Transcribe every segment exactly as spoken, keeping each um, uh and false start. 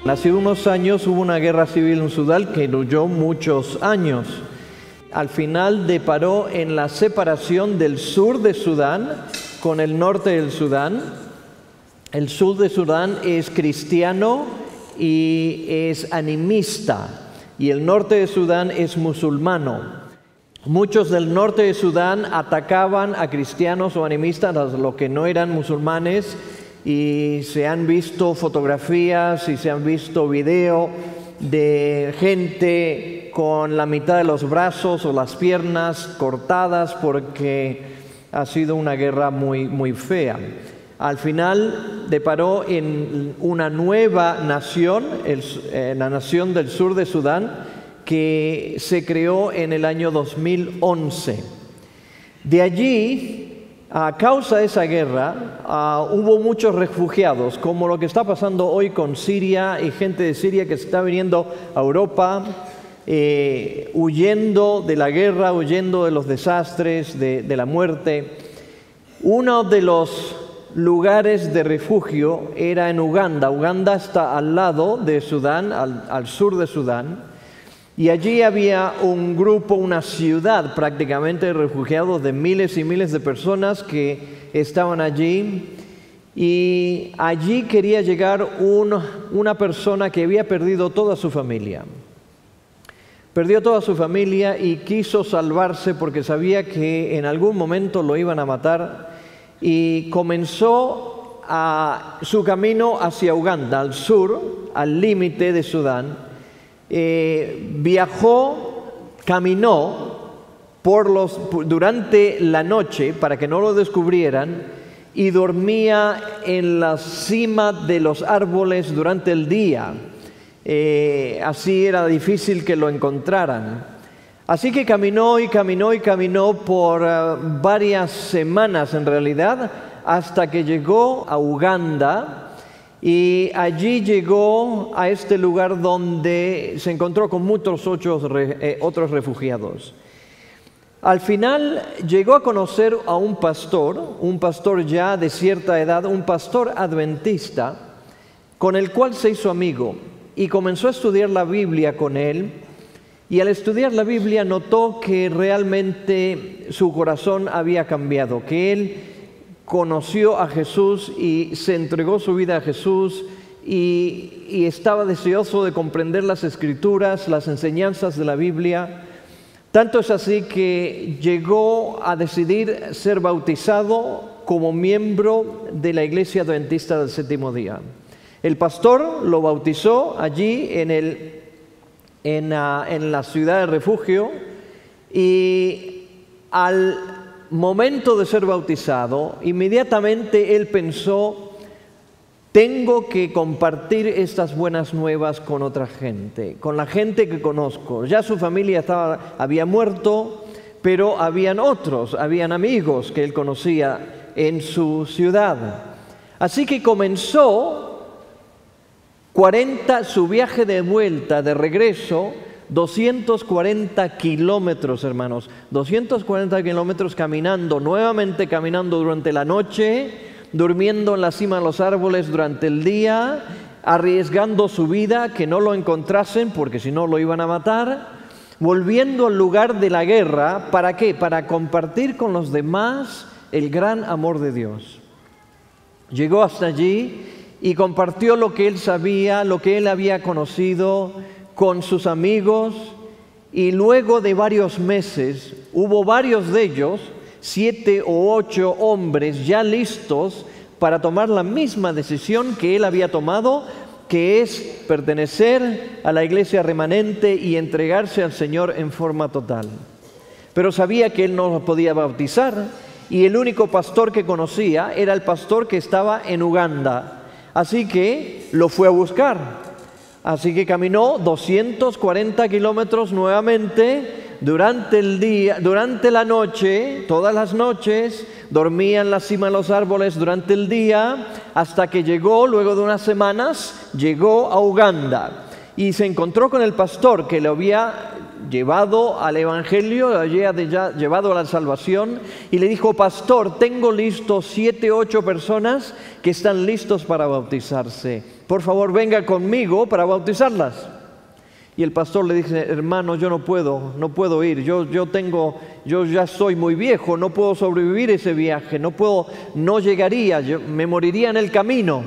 Hace unos años hubo una guerra civil en Sudán que duró muchos años. Al final deparó en la separación del sur de Sudán con el norte del Sudán. El sur de Sudán es cristiano y es animista, y el norte de Sudán es musulmano. Muchos del norte de Sudán atacaban a cristianos o animistas, a los que no eran musulmanes, y se han visto fotografías y se han visto videos de gente con la mitad de los brazos o las piernas cortadas porque ha sido una guerra muy, muy fea. Al final deparó en una nueva nación, el, eh, la nación del sur de Sudán, que se creó en el año dos mil once. De allí, a causa de esa guerra, uh, hubo muchos refugiados, como lo que está pasando hoy con Siria, y gente de Siria que se está viniendo a Europa, eh, huyendo de la guerra, huyendo de los desastres, de, de la muerte. Uno de los lugares de refugio era en Uganda. Uganda está al lado de Sudán, al, al sur de Sudán. Y allí había un grupo, una ciudad prácticamente de refugiados de miles y miles de personas que estaban allí. Y allí quería llegar un, una persona que había perdido toda su familia. Perdió toda su familia y quiso salvarse porque sabía que en algún momento lo iban a matar. Y comenzó a, su camino hacia Uganda, al sur, al límite de Sudán. Eh, viajó, caminó por los, durante la noche para que no lo descubrieran, y dormía en la cima de los árboles durante el día. Eh, así era difícil que lo encontraran. Así que caminó y caminó y caminó por uh, varias semanas en realidad, hasta que llegó a Uganda. Y allí llegó a este lugar donde se encontró con muchos otros, eh, otros refugiados. Al final llegó a conocer a un pastor, un pastor ya de cierta edad, un pastor adventista, con el cual se hizo amigo y comenzó a estudiar la Biblia con él. Y al estudiar la Biblia notó que realmente su corazón había cambiado, que él conoció a Jesús y se entregó su vida a Jesús, y, y estaba deseoso de comprender las Escrituras, las enseñanzas de la Biblia. Tanto es así que llegó a decidir ser bautizado como miembro de la Iglesia Adventista del Séptimo Día. El pastor lo bautizó allí en, el, en, uh, en la ciudad de refugio, y al momento de ser bautizado, inmediatamente él pensó: tengo que compartir estas buenas nuevas con otra gente, con la gente que conozco. Ya su familia estaba, había muerto, pero habían otros, habían amigos que él conocía en su ciudad. Así que comenzó cuarenta, su viaje de vuelta, de regreso, doscientos cuarenta kilómetros, hermanos, doscientos cuarenta kilómetros caminando, nuevamente caminando durante la noche, durmiendo en la cima de los árboles durante el día, arriesgando su vida, que no lo encontrasen porque si no lo iban a matar, volviendo al lugar de la guerra. ¿Para qué? Para compartir con los demás el gran amor de Dios. Llegó hasta allí y compartió lo que él sabía, lo que él había conocido con sus amigos, y luego de varios meses hubo varios de ellos, siete o ocho hombres ya listos para tomar la misma decisión que él había tomado, que es pertenecer a la iglesia remanente y entregarse al Señor en forma total. Pero sabía que él no los podía bautizar, y el único pastor que conocía era el pastor que estaba en Uganda. Así que lo fue a buscar. Así que caminó doscientos cuarenta kilómetros nuevamente durante el día, durante la noche, todas las noches, dormía en la cima de los árboles durante el día, hasta que llegó, luego de unas semanas, llegó a Uganda y se encontró con el pastor que le había llevado al Evangelio, le había llevado a la salvación, y le dijo: pastor, tengo listos siete, ocho personas que están listos para bautizarse. por favor venga conmigo para bautizarlas. Y el pastor le dice, hermano, yo no puedo, no puedo ir, yo, yo tengo, yo ya soy muy viejo, no puedo sobrevivir ese viaje, no puedo, no llegaría, yo, me moriría en el camino.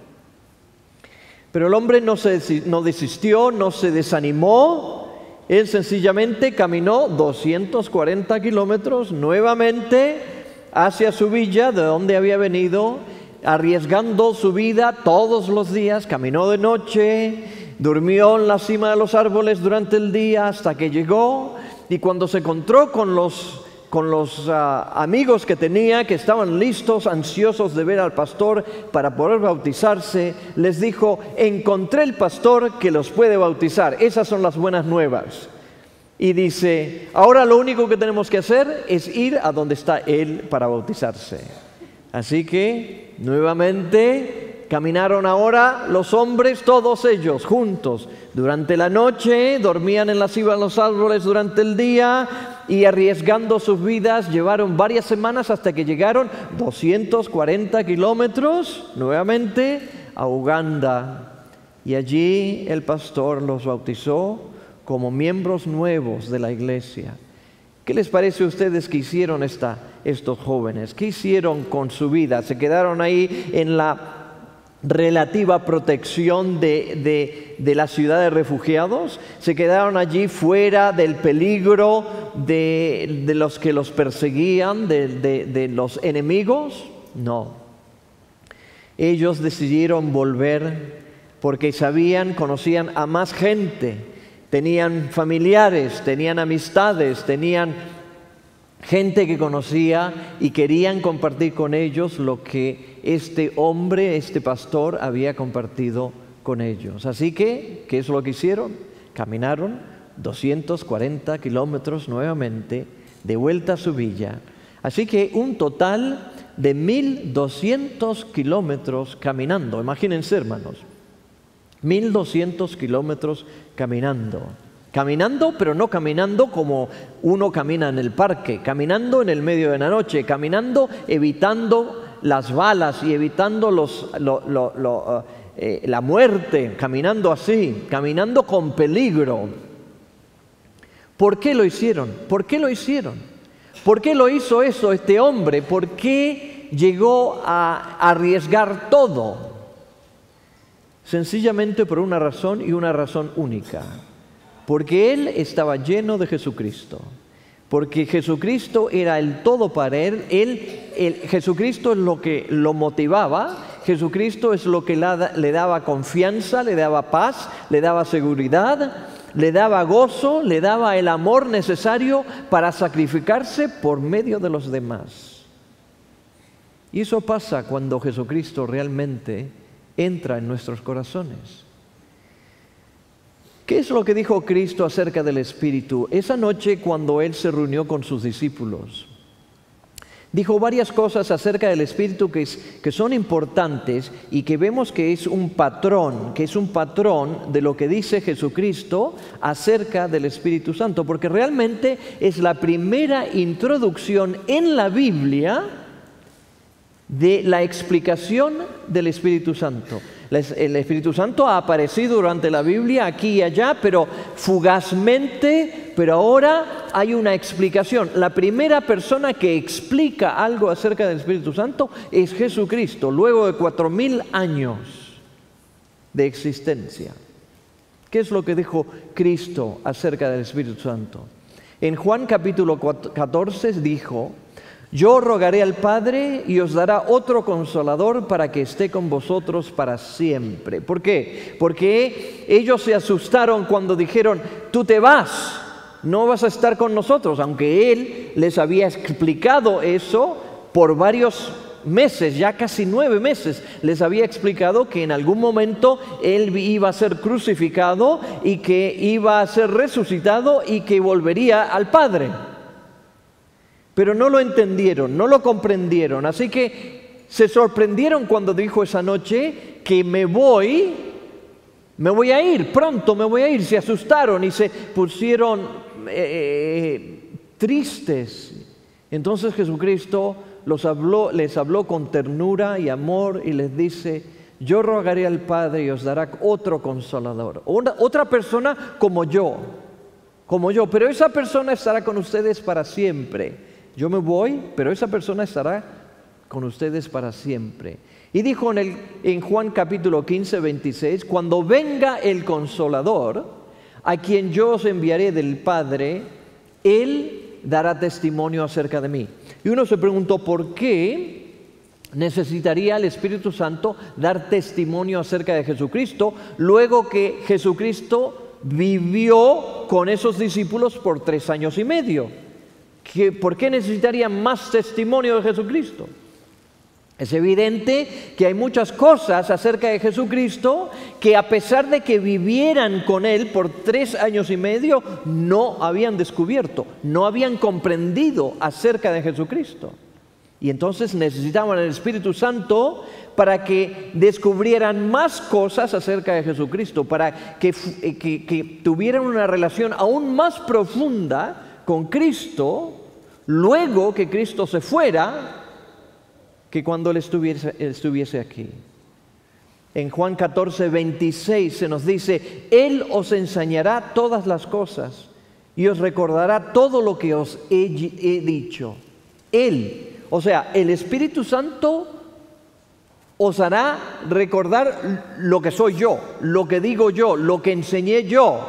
Pero el hombre no, se, no desistió, no se desanimó, él sencillamente caminó doscientos cuarenta kilómetros nuevamente hacia su villa, de donde había venido, arriesgando su vida todos los días, caminó de noche, durmió en la cima de los árboles durante el día hasta que llegó, y cuando se encontró con los, con los uh, amigos que tenía, que estaban listos, ansiosos de ver al pastor para poder bautizarse, les dijo, encontré el pastor que los puede bautizar. Esas son las buenas nuevas. Y dice, ahora lo único que tenemos que hacer es ir a donde está él para bautizarse. Así que, nuevamente, caminaron ahora los hombres, todos ellos, juntos. Durante la noche, dormían en la cima de los árboles durante el día y arriesgando sus vidas, llevaron varias semanas hasta que llegaron doscientos cuarenta kilómetros, nuevamente, a Uganda. Y allí el pastor los bautizó como miembros nuevos de la iglesia. ¿Qué les parece a ustedes que hicieron esta, estos jóvenes? ¿Qué hicieron con su vida? ¿Se quedaron ahí en la relativa protección de, de, de la ciudad de refugiados? ¿Se quedaron allí fuera del peligro de, de los que los perseguían, de, de, de los enemigos? No. Ellos decidieron volver porque sabían, conocían a más gente, tenían familiares, tenían amistades, tenían gente que conocía y querían compartir con ellos lo que este hombre, este pastor, había compartido con ellos. Así que, ¿qué es lo que hicieron? Caminaron doscientos cuarenta kilómetros nuevamente de vuelta a su villa. Así que un total de mil doscientos kilómetros caminando. Imagínense, hermanos, mil doscientos kilómetros caminando. Caminando, pero no caminando como uno camina en el parque, caminando en el medio de la noche, caminando evitando las balas y evitando los, lo, lo, lo, eh, la muerte, caminando así, caminando con peligro. ¿Por qué lo hicieron? ¿Por qué lo hicieron? ¿Por qué lo hizo eso este hombre? ¿Por qué llegó a arriesgar todo? Sencillamente por una razón y una razón única. Porque él estaba lleno de Jesucristo. Porque Jesucristo era el todo para él. él el, Jesucristo es lo que lo motivaba. Jesucristo es lo que la, le daba confianza, le daba paz, le daba seguridad, le daba gozo, le daba el amor necesario para sacrificarse por medio de los demás. Y eso pasa cuando Jesucristo realmente entra en nuestros corazones. ¿Qué es lo que dijo Cristo acerca del Espíritu? Esa noche cuando Él se reunió con sus discípulos, dijo varias cosas acerca del Espíritu que, es, que son importantes y que vemos que es un patrón, que es un patrón de lo que dice Jesucristo acerca del Espíritu Santo, porque realmente es la primera introducción en la Biblia de la explicación del Espíritu Santo. El Espíritu Santo ha aparecido durante la Biblia aquí y allá, pero fugazmente, pero ahora hay una explicación. La primera persona que explica algo acerca del Espíritu Santo es Jesucristo, luego de cuatro mil años de existencia. ¿Qué es lo que dijo Cristo acerca del Espíritu Santo? En Juan capítulo catorce dijo: yo rogaré al Padre y os dará otro consolador para que esté con vosotros para siempre. ¿Por qué? Porque ellos se asustaron cuando dijeron, tú te vas, no vas a estar con nosotros, aunque Él les había explicado eso por varios meses, ya casi nueve meses, les había explicado que en algún momento Él iba a ser crucificado y que iba a ser resucitado y que volvería al Padre. Pero no lo entendieron, no lo comprendieron. Así que se sorprendieron cuando dijo esa noche que me voy, me voy a ir, pronto me voy a ir. Se asustaron y se pusieron eh, tristes. Entonces Jesucristo los habló, les habló con ternura y amor y les dice, yo rogaré al Padre y os dará otro consolador, una, otra persona como yo, como yo, pero esa persona estará con ustedes para siempre. Yo me voy, pero esa persona estará con ustedes para siempre. Y dijo en, el, en Juan capítulo quince, veintiséis, cuando venga el Consolador, a quien yo os enviaré del Padre, Él dará testimonio acerca de mí. Y uno se preguntó, ¿por qué necesitaría el Espíritu Santo dar testimonio acerca de Jesucristo luego que Jesucristo vivió con esos discípulos por tres años y medio? ¿Qué, ¿Por qué necesitaría más testimonio de Jesucristo? Es evidente que hay muchas cosas acerca de Jesucristo que, a pesar de que vivieran con Él por tres años y medio, no habían descubierto, no habían comprendido acerca de Jesucristo. Y entonces necesitaban el Espíritu Santo para que descubrieran más cosas acerca de Jesucristo, para que, que, que tuvieran una relación aún más profunda con Cristo, luego que Cristo se fuera, que cuando Él estuviese, estuviese aquí. En Juan catorce, veintiséis se nos dice, Él os enseñará todas las cosas y os recordará todo lo que os he, he dicho. Él, o sea, el Espíritu Santo os hará recordar lo que soy yo, lo que digo yo, lo que enseñé yo.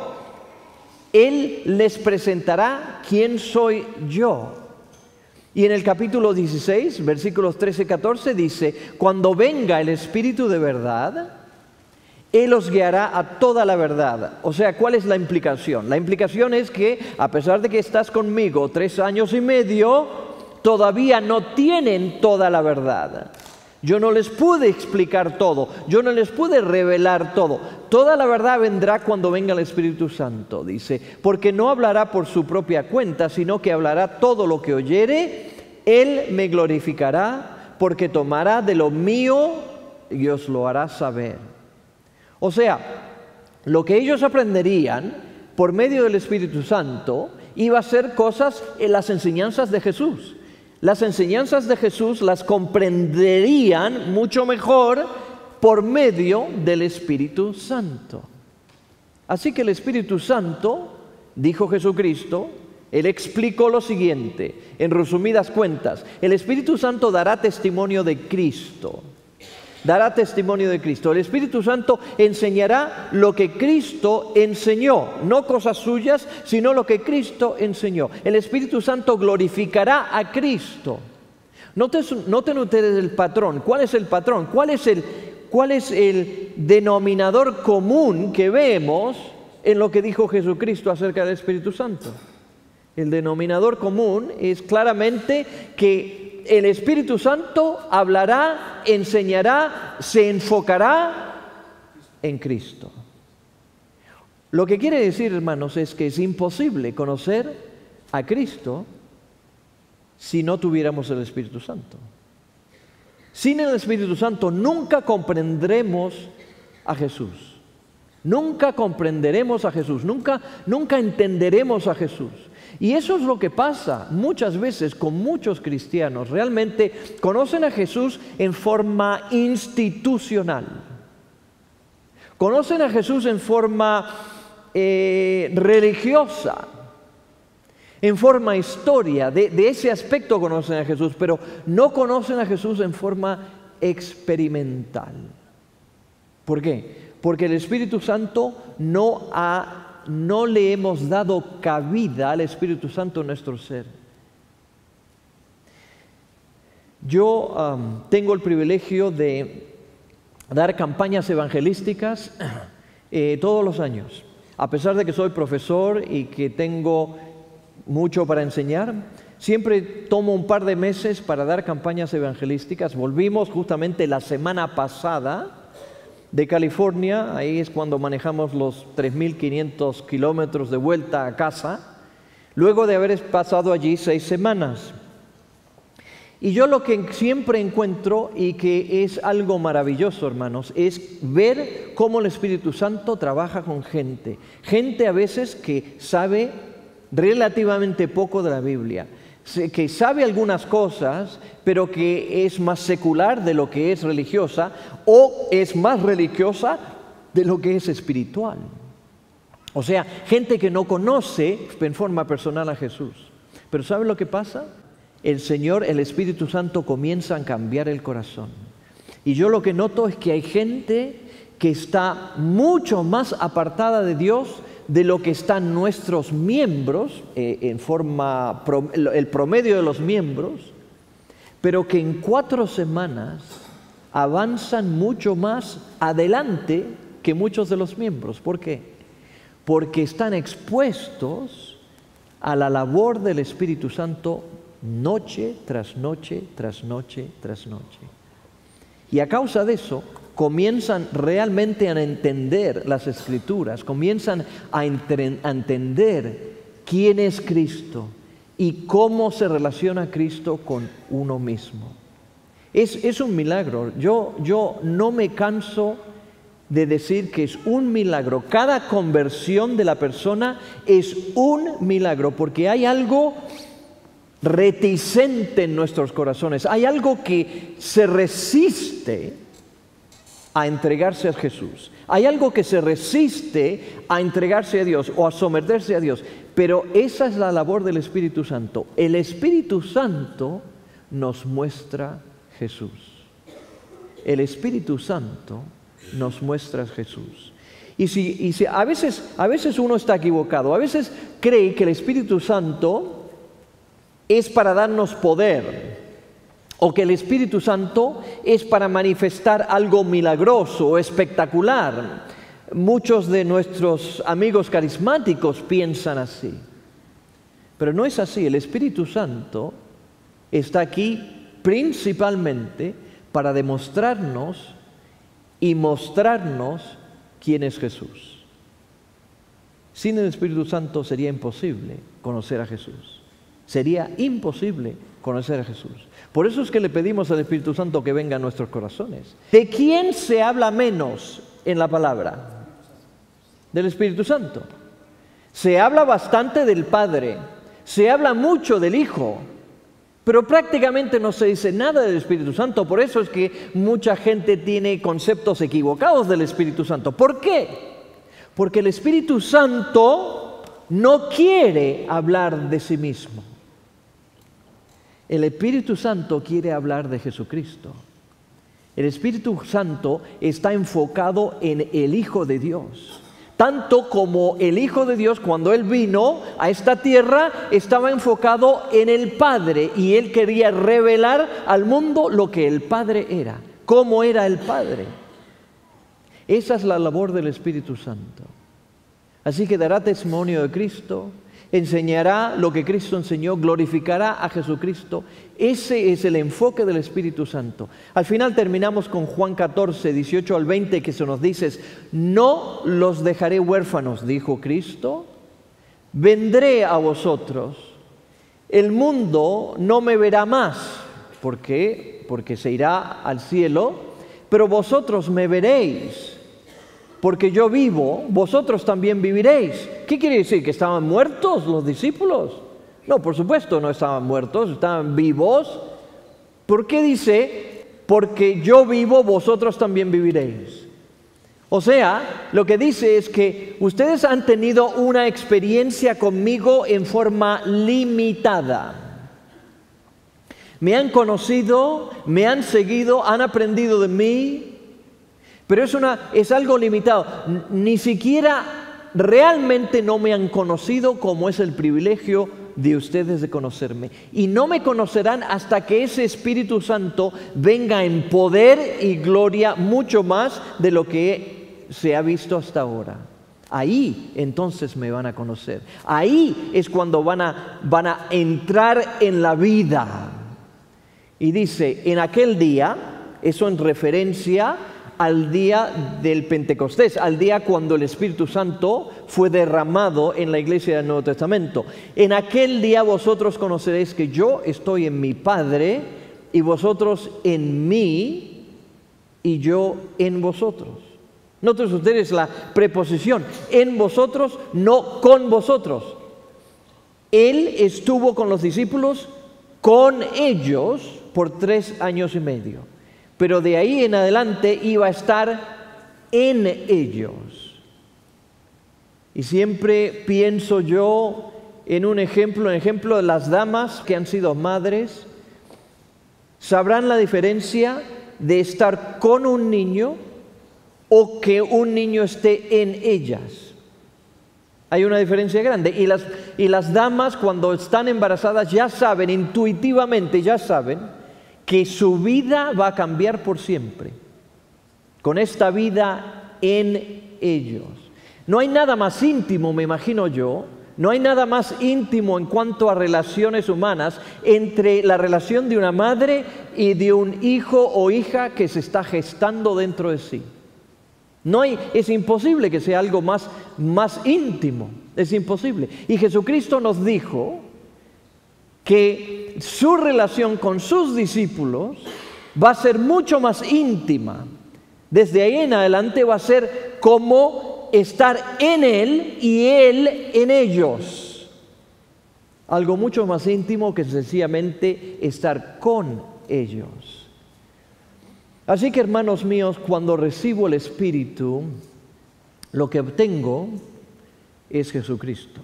Él les presentará quién soy yo. Y en el capítulo dieciséis, versículos trece y catorce dice, cuando venga el Espíritu de verdad, Él os guiará a toda la verdad. O sea, ¿cuál es la implicación? La implicación es que, a pesar de que estás conmigo tres años y medio, todavía no tienen toda la verdad. Yo no les pude explicar todo, yo no les pude revelar todo. Toda la verdad vendrá cuando venga el Espíritu Santo, dice, porque no hablará por su propia cuenta, sino que hablará todo lo que oyere, Él me glorificará, porque tomará de lo mío y os lo hará saber. O sea, lo que ellos aprenderían por medio del Espíritu Santo iba a ser cosas en las enseñanzas de Jesús. Las enseñanzas de Jesús las comprenderían mucho mejor por medio del Espíritu Santo. Así que el Espíritu Santo, dijo Jesucristo, Él explicó lo siguiente, en resumidas cuentas, el Espíritu Santo dará testimonio de Cristo. Dará testimonio de Cristo. El Espíritu Santo enseñará lo que Cristo enseñó, no cosas suyas, sino lo que Cristo enseñó. El Espíritu Santo glorificará a Cristo. Noten, noten ustedes el patrón. ¿Cuál es el patrón? ¿Cuál es el, cuál es el denominador común que vemos en lo que dijo Jesucristo acerca del Espíritu Santo? El denominador común es claramente que el Espíritu Santo hablará, enseñará, se enfocará en Cristo. Lo que quiere decir, hermanos, es que es imposible conocer a Cristo si no tuviéramos el Espíritu Santo. Sin el Espíritu Santo nunca comprenderemos a Jesús. Nunca comprenderemos a Jesús, nunca, nunca entenderemos a Jesús. Y eso es lo que pasa muchas veces con muchos cristianos. Realmente conocen a Jesús en forma institucional. Conocen a Jesús en forma eh, religiosa, en forma historia. De, de ese aspecto conocen a Jesús, pero no conocen a Jesús en forma experimental. ¿Por qué? Porque el Espíritu Santo no ha no le hemos dado cabida al Espíritu Santo en nuestro ser. Yo um, tengo el privilegio de dar campañas evangelísticas eh, todos los años. A pesar de que soy profesor y que tengo mucho para enseñar, siempre tomo un par de meses para dar campañas evangelísticas. Volvimos justamente la semana pasada de California, ahí es cuando manejamos los tres mil quinientos kilómetros de vuelta a casa, luego de haber pasado allí seis semanas. Y yo lo que siempre encuentro, y que es algo maravilloso, hermanos, es ver cómo el Espíritu Santo trabaja con gente. Gente a veces que sabe relativamente poco de la Biblia, que sabe algunas cosas, pero que es más secular de lo que es religiosa, o es más religiosa de lo que es espiritual. O sea, gente que no conoce en forma personal a Jesús. Pero ¿sabe lo que pasa? El Señor, el Espíritu Santo comienza a cambiar el corazón. Y yo lo que noto es que hay gente que está mucho más apartada de Dios de lo que están nuestros miembros, eh, en forma, el promedio de los miembros, pero que en cuatro semanas avanzan mucho más adelante que muchos de los miembros. ¿Por qué? Porque están expuestos a la labor del Espíritu Santo noche tras noche, tras noche, tras noche. Y a causa de eso, comienzan realmente a entender las Escrituras, comienzan a, entre, a entender quién es Cristo y cómo se relaciona Cristo con uno mismo. Es, es un milagro. Yo, yo no me canso de decir que es un milagro. Cada conversión de la persona es un milagro, porque hay algo reticente en nuestros corazones, hay algo que se resiste a entregarse a Jesús, hay algo que se resiste a entregarse a Dios o a someterse a Dios, pero esa es la labor del Espíritu Santo. El Espíritu Santo nos muestra Jesús. El Espíritu Santo nos muestra Jesús. Y si, y si a veces, a veces uno está equivocado, a veces cree que el Espíritu Santo es para darnos poder, o que el Espíritu Santo es para manifestar algo milagroso o espectacular. Muchos de nuestros amigos carismáticos piensan así, pero no es así. El Espíritu Santo está aquí principalmente para demostrarnos y mostrarnos quién es Jesús. Sin el Espíritu Santo sería imposible conocer a Jesús. Sería imposible conocer a Jesús. Por eso es que le pedimos al Espíritu Santo que venga a nuestros corazones. ¿De quién se habla menos en la palabra? Del Espíritu Santo. Se habla bastante del Padre, se habla mucho del Hijo, pero prácticamente no se dice nada del Espíritu Santo. Por eso es que mucha gente tiene conceptos equivocados del Espíritu Santo. ¿Por qué? Porque el Espíritu Santo no quiere hablar de sí mismo. El Espíritu Santo quiere hablar de Jesucristo. El Espíritu Santo está enfocado en el Hijo de Dios. Tanto como el Hijo de Dios, cuando Él vino a esta tierra, estaba enfocado en el Padre, y Él quería revelar al mundo lo que el Padre era, cómo era el Padre. Esa es la labor del Espíritu Santo. Así que dará testimonio de Cristo, enseñará lo que Cristo enseñó, glorificará a Jesucristo. Ese es el enfoque del Espíritu Santo. Al final terminamos con Juan catorce, dieciocho al veinte, que se nos dice: no los dejaré huérfanos, dijo Cristo, vendré a vosotros. El mundo no me verá más. ¿Por qué? Porque se irá al cielo, pero vosotros me veréis. Porque yo vivo, vosotros también viviréis. ¿Qué quiere decir? ¿Que estaban muertos los discípulos? No, por supuesto no estaban muertos, estaban vivos. ¿Por qué dice? Porque yo vivo, vosotros también viviréis. O sea, lo que dice es que ustedes han tenido una experiencia conmigo en forma limitada. Me han conocido, me han seguido, han aprendido de mí. Pero es, una, es algo limitado. Ni siquiera realmente no me han conocido, como es el privilegio de ustedes de conocerme. Y no me conocerán hasta que ese Espíritu Santo venga en poder y gloria, mucho más de lo que se ha visto hasta ahora. Ahí entonces me van a conocer. Ahí es cuando van a, van a entrar en la vida. Y dice, en aquel día, eso en referencia al día del Pentecostés, al día cuando el Espíritu Santo fue derramado en la iglesia del Nuevo Testamento. En aquel día vosotros conoceréis que yo estoy en mi Padre, y vosotros en mí, y yo en vosotros. Noten ustedes la preposición, en vosotros, no con vosotros. Él estuvo con los discípulos con ellos por tres años y medio. Pero de ahí en adelante iba a estar en ellos. Y siempre pienso yo en un ejemplo, un ejemplo de las damas que han sido madres. Sabrán la diferencia de estar con un niño o que un niño esté en ellas. Hay una diferencia grande. Y las, y las damas cuando están embarazadas ya saben, intuitivamente ya saben, que su vida va a cambiar por siempre. Con esta vida en ellos. No hay nada más íntimo, me imagino yo, no hay nada más íntimo en cuanto a relaciones humanas entre la relación de una madre y de un hijo o hija que se está gestando dentro de sí. No hay, es imposible que sea algo más, más íntimo, es imposible. Y Jesucristo nos dijo que su relación con sus discípulos va a ser mucho más íntima. Desde ahí en adelante va a ser como estar en Él y Él en ellos. Algo mucho más íntimo que sencillamente estar con ellos. Así que, hermanos míos, cuando recibo el Espíritu, lo que obtengo es Jesucristo.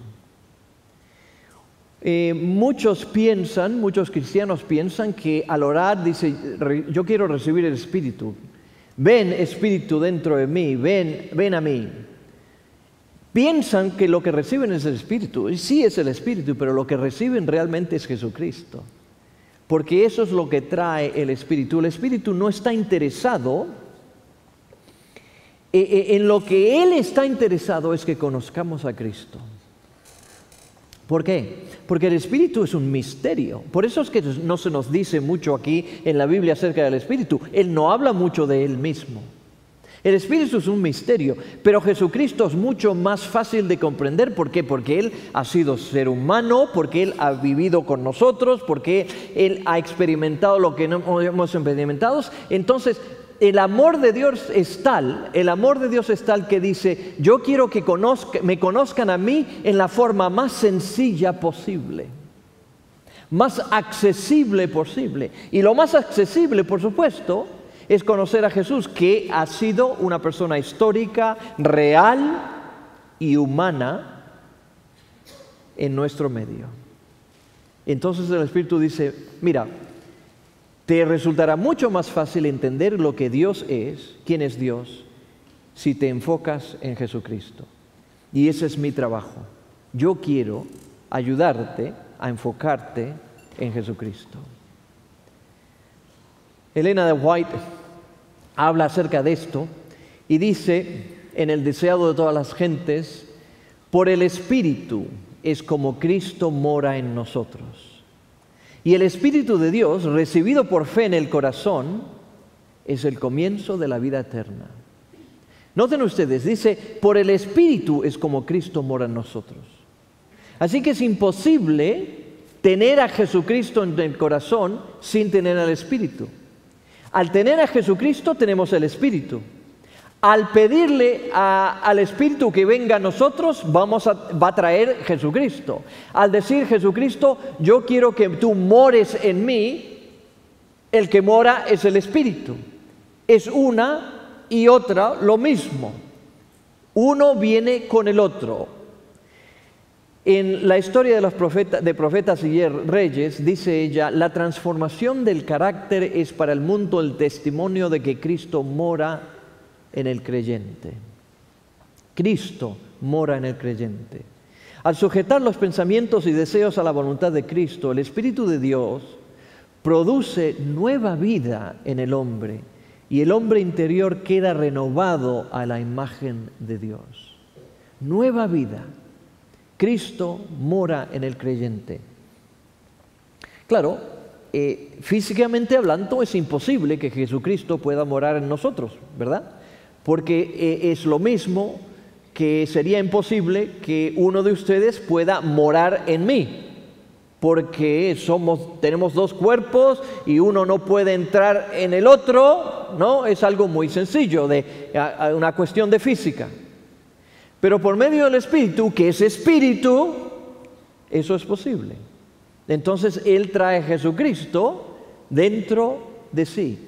Eh, muchos piensan, muchos cristianos piensan que al orar dice, yo quiero recibir el Espíritu. Ven, Espíritu, dentro de mí, ven, ven a mí. Piensan que lo que reciben es el Espíritu, y sí es el Espíritu, pero lo que reciben realmente es Jesucristo. Porque eso es lo que trae el Espíritu. El Espíritu no está interesado, en lo que Él está interesado es que conozcamos a Cristo. ¿Por qué? Porque el Espíritu es un misterio. Por eso es que no se nos dice mucho aquí en la Biblia acerca del Espíritu. Él no habla mucho de Él mismo. El Espíritu es un misterio, pero Jesucristo es mucho más fácil de comprender. ¿Por qué? Porque Él ha sido ser humano, porque Él ha vivido con nosotros, porque Él ha experimentado lo que no hemos experimentado. Entonces, el amor de Dios es tal, el amor de Dios es tal que dice, yo quiero que conozca, me conozcan a mí en la forma más sencilla posible, más accesible posible. Y lo más accesible, por supuesto, es conocer a Jesús, que ha sido una persona histórica, real y humana en nuestro medio. Entonces el Espíritu dice, mira, te resultará mucho más fácil entender lo que Dios es, quién es Dios, si te enfocas en Jesucristo. Y ese es mi trabajo. Yo quiero ayudarte a enfocarte en Jesucristo. Elena de White habla acerca de esto y dice, en el deseado de todas las gentes, por el Espíritu es como Cristo mora en nosotros. Y el Espíritu de Dios, recibido por fe en el corazón, es el comienzo de la vida eterna. Noten ustedes, dice, por el Espíritu es como Cristo mora en nosotros. Así que es imposible tener a Jesucristo en el corazón sin tener al Espíritu. Al tener a Jesucristo tenemos el Espíritu. Al pedirle a, al Espíritu que venga a nosotros, vamos a, va a traer Jesucristo. Al decir Jesucristo, yo quiero que tú mores en mí, el que mora es el Espíritu. Es una y otra lo mismo. Uno viene con el otro. En la historia de los profetas, de profetas y reyes, dice ella, la transformación del carácter es para el mundo el testimonio de que Cristo mora en el creyente. Cristo mora en el creyente. Al sujetar los pensamientos y deseos a la voluntad de Cristo, el Espíritu de Dios produce nueva vida en el hombre y el hombre interior queda renovado a la imagen de Dios. Nueva vida. Cristo mora en el creyente. Claro, eh, físicamente hablando es imposible que Jesucristo pueda morar en nosotros, ¿verdad? Porque eh, es lo mismo que sería imposible que uno de ustedes pueda morar en mí, porque somos, tenemos dos cuerpos y uno no puede entrar en el otro, ¿no? Es algo muy sencillo, de, a, a una cuestión de física. Pero por medio del Espíritu, que es Espíritu, eso es posible. Entonces Él trae a Jesucristo dentro de sí.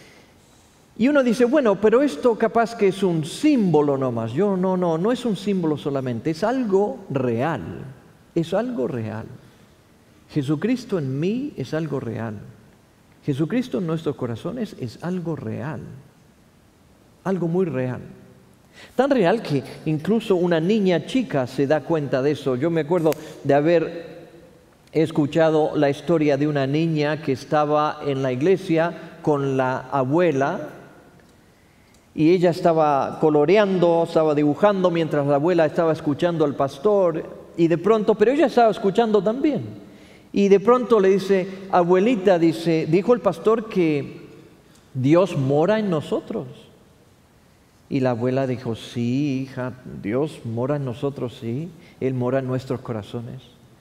Y uno dice, bueno, pero esto capaz que es un símbolo nomás. Yo no, no, no es un símbolo solamente, es algo real, es algo real. Jesucristo en mí es algo real. Jesucristo en nuestros corazones es algo real, algo muy real. Tan real que incluso una niña chica se da cuenta de eso. Yo me acuerdo de haber escuchado la historia de una niña que estaba en la iglesia con la abuela, y ella estaba coloreando, estaba dibujando mientras la abuela estaba escuchando al pastor, y de pronto, pero ella estaba escuchando también, y de pronto le dice, abuelita, dice, dijo el pastor que Dios mora en nosotros. Y la abuela dijo, sí, hija, Dios mora en nosotros, sí, Él mora en nuestros corazones.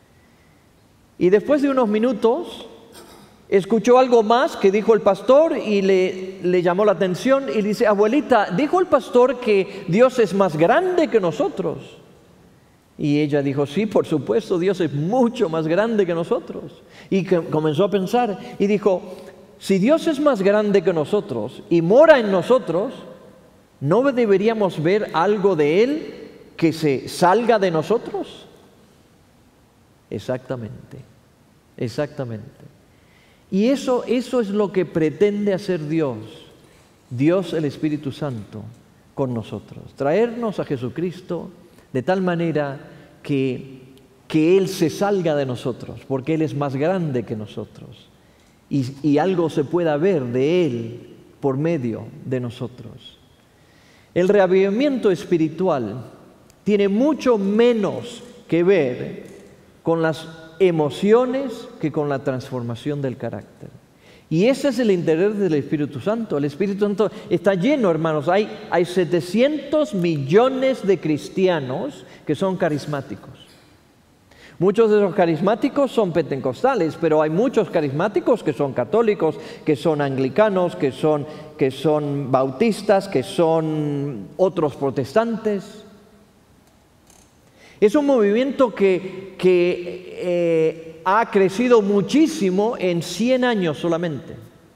Y después de unos minutos, escuchó algo más que dijo el pastor y le, le llamó la atención y dice, abuelita, dijo el pastor que Dios es más grande que nosotros. Y ella dijo, sí, por supuesto, Dios es mucho más grande que nosotros. Y que comenzó a pensar y dijo, si Dios es más grande que nosotros y mora en nosotros, ¿no deberíamos ver algo de Él que se salga de nosotros? Exactamente, exactamente. Y eso, eso es lo que pretende hacer Dios, Dios el Espíritu Santo con nosotros. Traernos a Jesucristo de tal manera que, que Él se salga de nosotros, porque Él es más grande que nosotros. Y, y algo se pueda ver de Él por medio de nosotros. El reavivamiento espiritual tiene mucho menos que ver con las emociones que con la transformación del carácter. Y ese es el interés del Espíritu Santo. El Espíritu Santo está lleno, hermanos. Hay, hay setecientos millones de cristianos que son carismáticos. Muchos de los carismáticos son pentecostales, pero hay muchos carismáticos que son católicos, que son anglicanos, que son, que son bautistas, que son otros protestantes. Es un movimiento que, que eh, ha crecido muchísimo en cien años solamente.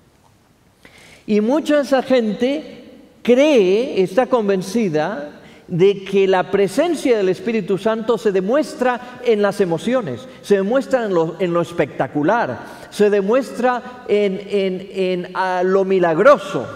Y mucha de esa gente cree, está convencida de que la presencia del Espíritu Santo se demuestra en las emociones, se demuestra en lo, en lo espectacular, se demuestra en, en, en a lo milagroso.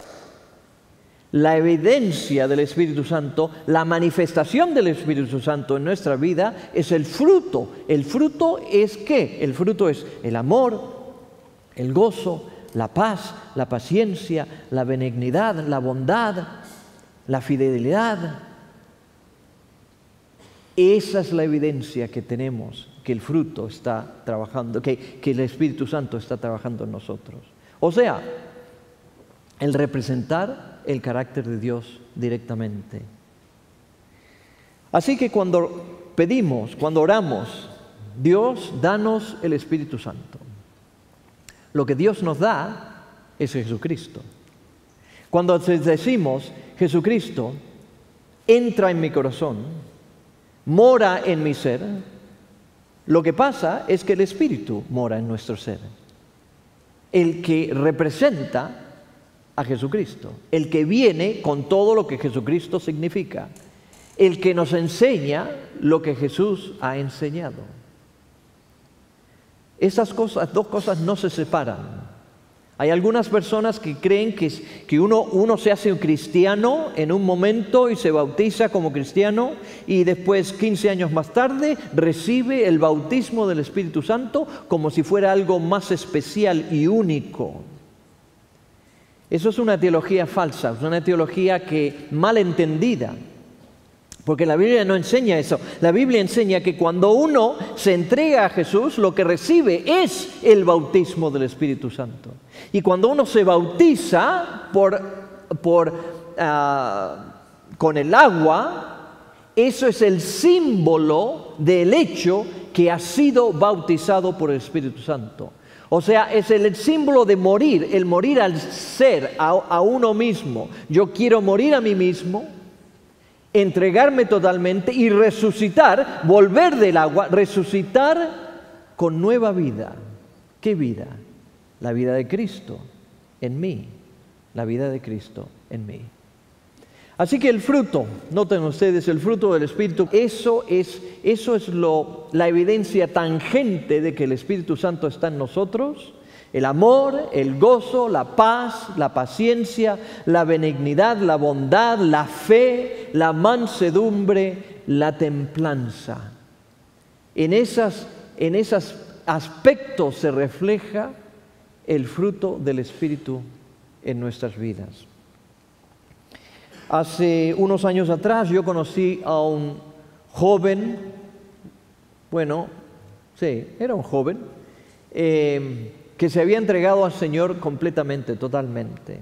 La evidencia del Espíritu Santo, la manifestación del Espíritu Santo en nuestra vida es el fruto. ¿El fruto es qué? El fruto es el amor, el gozo, la paz, la paciencia, la benignidad, la bondad, la fidelidad. Esa es la evidencia que tenemos, que el fruto está trabajando, que, que el Espíritu Santo está trabajando en nosotros. O sea, el representar el carácter de Dios directamente. Así que cuando pedimos, cuando oramos, Dios, danos el Espíritu Santo. Lo que Dios nos da es Jesucristo. Cuando decimos, Jesucristo, entra en mi corazón, mora en mi ser, lo que pasa es que el Espíritu mora en nuestro ser. El que representa a Jesucristo, el que viene con todo lo que Jesucristo significa, el que nos enseña lo que Jesús ha enseñado. Esas cosas, dos cosas no se separan. Hay algunas personas que creen que, que uno, uno se hace un cristiano en un momento y se bautiza como cristiano y después, quince años más tarde, recibe el bautismo del Espíritu Santo como si fuera algo más especial y único. Eso es una teología falsa, es una teología que mal entendida, porque la Biblia no enseña eso. La Biblia enseña que cuando uno se entrega a Jesús, lo que recibe es el bautismo del Espíritu Santo. Y cuando uno se bautiza por, por, uh, con el agua, eso es el símbolo del hecho que ha sido bautizado por el Espíritu Santo. O sea, es el símbolo de morir, el morir al ser, a, a uno mismo. Yo quiero morir a mí mismo, entregarme totalmente y resucitar, volver del agua, resucitar con nueva vida. ¿Qué vida? La vida de Cristo en mí. La vida de Cristo en mí. Así que el fruto, noten ustedes, el fruto del Espíritu, eso es, eso es lo, la evidencia tangente de que el Espíritu Santo está en nosotros. El amor, el gozo, la paz, la paciencia, la benignidad, la bondad, la fe, la mansedumbre, la templanza. En esas, en esos aspectos se refleja el fruto del Espíritu en nuestras vidas. Hace unos años atrás yo conocí a un joven, bueno, sí, era un joven, eh, que se había entregado al Señor completamente, totalmente.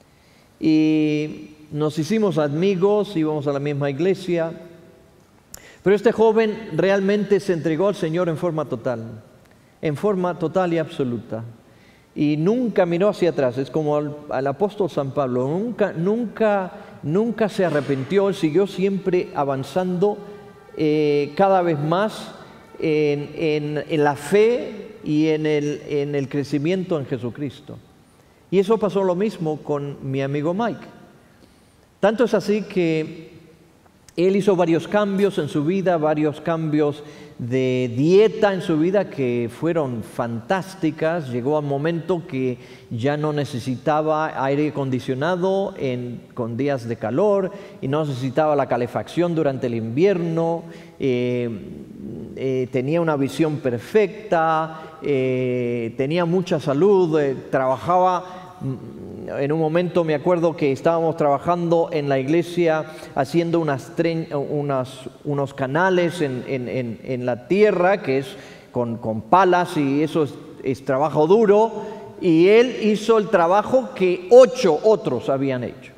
Y nos hicimos amigos, íbamos a la misma iglesia, pero este joven realmente se entregó al Señor en forma total, en forma total y absoluta. Y nunca miró hacia atrás, es como al, al apóstol San Pablo, nunca, nunca, nunca se arrepintió, él siguió siempre avanzando eh, cada vez más en, en, en la fe y en el, en el crecimiento en Jesucristo. Y eso pasó lo mismo con mi amigo Mike. Tanto es así que él hizo varios cambios en su vida, varios cambios de dieta en su vida que fueron fantásticas. Llegó a un momento que ya no necesitaba aire acondicionado en, con días de calor y no necesitaba la calefacción durante el invierno. Eh, eh, tenía una visión perfecta, eh, tenía mucha salud, eh, trabajaba. En un momento me acuerdo que estábamos trabajando en la iglesia haciendo unas unas, unos canales en, en, en, en la tierra, que es con, con palas, y eso es, es trabajo duro, y él hizo el trabajo que ocho otros habían hecho.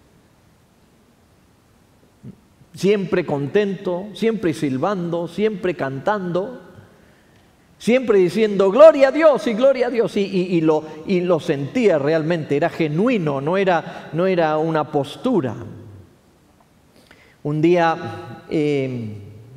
Siempre contento, siempre silbando, siempre cantando, siempre diciendo gloria a Dios y gloria a Dios, y, y, y, lo, y lo sentía realmente, era genuino, no era, no era una postura. Un día, eh,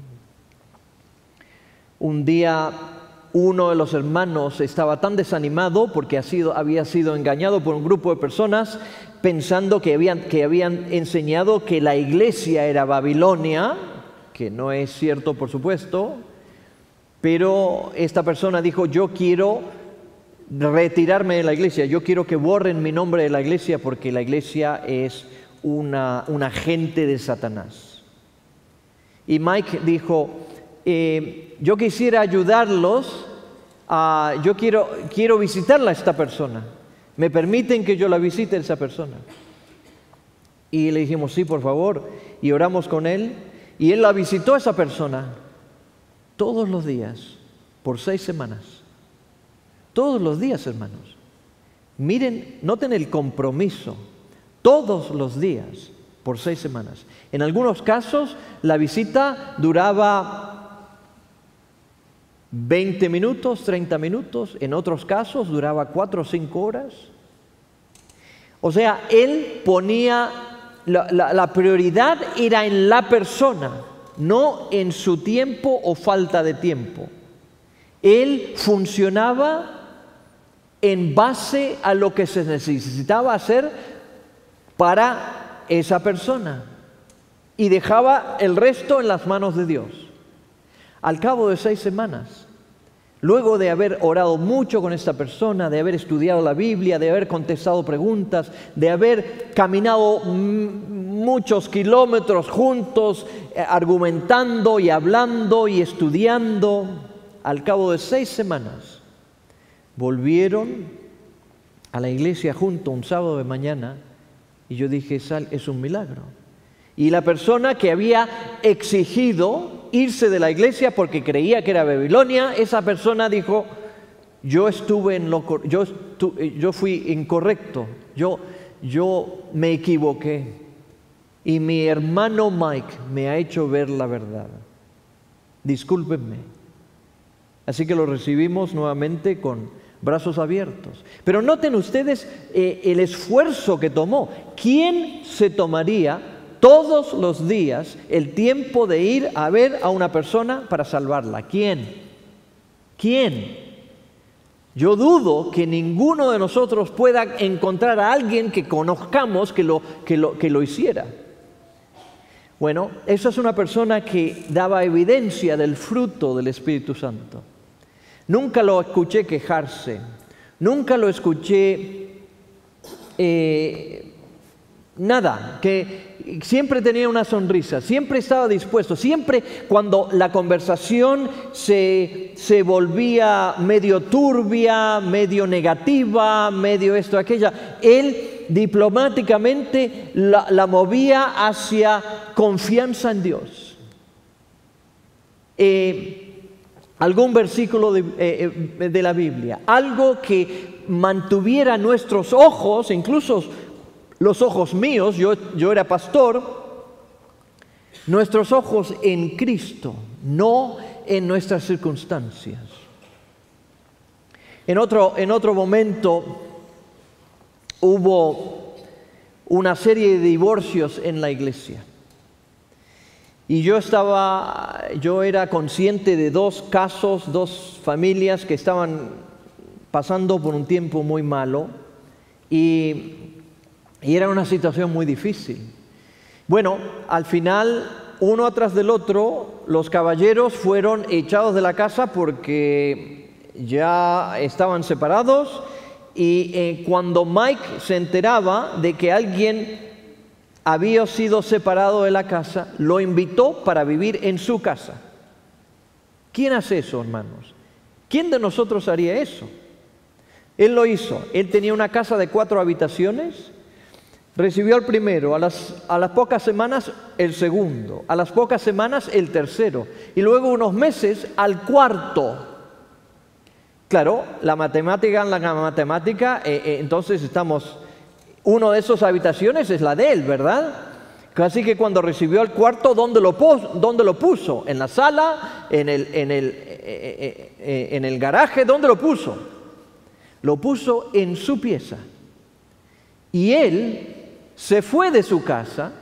un día uno de los hermanos estaba tan desanimado porque ha sido, había sido engañado por un grupo de personas pensando que habían, que habían enseñado que la iglesia era Babilonia, que no es cierto, por supuesto. Pero esta persona dijo, yo quiero retirarme de la iglesia, yo quiero que borren mi nombre de la iglesia porque la iglesia es una, un agente de Satanás. Y Mike dijo, eh, yo quisiera ayudarlos, a, yo quiero, quiero visitarla a esta persona. ¿Me permiten que yo la visite a esa persona? Y le dijimos, sí, por favor. Y oramos con él. Y él la visitó a esa persona. Todos los días, por seis semanas. Todos los días, hermanos. Miren, noten el compromiso. Todos los días, por seis semanas. En algunos casos, la visita duraba veinte minutos, treinta minutos. En otros casos, duraba cuatro o cinco horas. O sea, él ponía, la, la, la prioridad era en la persona, no en su tiempo o falta de tiempo. Él funcionaba en base a lo que se necesitaba hacer para esa persona y dejaba el resto en las manos de Dios. Al cabo de seis semanas, luego de haber orado mucho con esta persona, de haber estudiado la Biblia, de haber contestado preguntas, de haber caminado muchos kilómetros juntos, eh, argumentando y hablando y estudiando, al cabo de seis semanas, volvieron a la iglesia juntos un sábado de mañana y yo dije, es un milagro. Y la persona que había exigido irse de la iglesia porque creía que era Babilonia, esa persona dijo, yo estuve en lo yo, estu, yo fui incorrecto, yo, yo me equivoqué y mi hermano Mike me ha hecho ver la verdad. Discúlpenme. Así que lo recibimos nuevamente con brazos abiertos. Pero noten ustedes eh, el esfuerzo que tomó. ¿Quién se tomaría todos los días el tiempo de ir a ver a una persona para salvarla? ¿Quién? ¿Quién? Yo dudo que ninguno de nosotros pueda encontrar a alguien que conozcamos que lo, que lo, que lo hiciera. Bueno, esa es una persona que daba evidencia del fruto del Espíritu Santo. Nunca lo escuché quejarse, nunca lo escuché eh, nada, que siempre tenía una sonrisa, siempre estaba dispuesto, siempre cuando la conversación se, se volvía medio turbia, medio negativa, medio esto, aquella, él diplomáticamente la, la movía hacia confianza en Dios. Eh, algún versículo de, eh, de la Biblia, algo que mantuviera nuestros ojos, incluso los ojos míos, yo, yo era pastor, nuestros ojos en Cristo, no en nuestras circunstancias. En otro, en otro momento hubo una serie de divorcios en la iglesia. Y yo estaba, yo era consciente de dos casos, dos familias que estaban pasando por un tiempo muy malo y, y era una situación muy difícil. Bueno, al final, uno atrás del otro, los caballeros fueron echados de la casa porque ya estaban separados y eh, cuando Mike se enteraba de que alguien había sido separado de la casa, lo invitó para vivir en su casa. ¿Quién hace eso, hermanos? ¿Quién de nosotros haría eso? Él lo hizo. Él tenía una casa de cuatro habitaciones, recibió al primero, a las, a las pocas semanas el segundo, a las pocas semanas el tercero, y luego unos meses al cuarto. Claro, la matemática en la matemática, eh, eh, entonces estamos... Uno de esas habitaciones es la de él, ¿verdad? Así que cuando recibió el cuarto, ¿dónde lo puso? ¿Dónde lo puso? ¿En la sala? ¿En el, en el, eh, eh, en el garaje? ¿Dónde lo puso? Lo puso en su pieza. Y él se fue de su casa,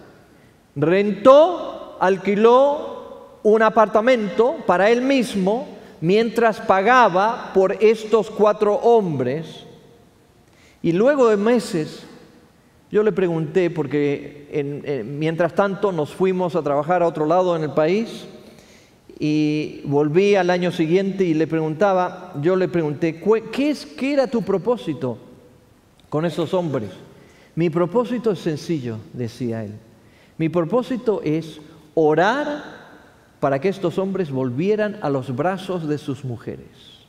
rentó, alquiló un apartamento para él mismo, mientras pagaba por estos cuatro hombres. Y luego de meses, yo le pregunté, porque en, en, mientras tanto nos fuimos a trabajar a otro lado en el país y volví al año siguiente y le preguntaba, yo le pregunté, ¿qué, es, qué era tu propósito con esos hombres? Mi propósito es sencillo, decía él. Mi propósito es orar para que estos hombres volvieran a los brazos de sus mujeres.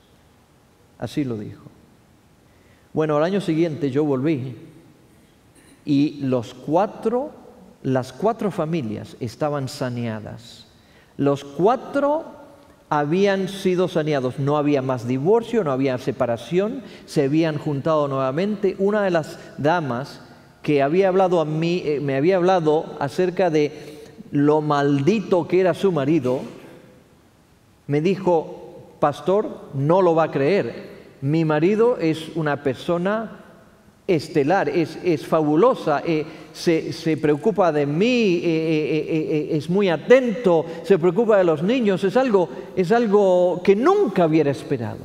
Así lo dijo. Bueno, al año siguiente yo volví y los cuatro, las cuatro familias estaban saneadas. Los cuatro habían sido saneados. No había más divorcio, no había separación, se habían juntado nuevamente. Una de las damas que había hablado a mí, eh, me había hablado acerca de lo maldito que era su marido, me dijo, pastor, no lo va a creer. Mi marido es una persona estelar, es, es fabulosa, eh, se, se preocupa de mí, eh, eh, eh, es muy atento, se preocupa de los niños, es algo, es algo que nunca hubiera esperado.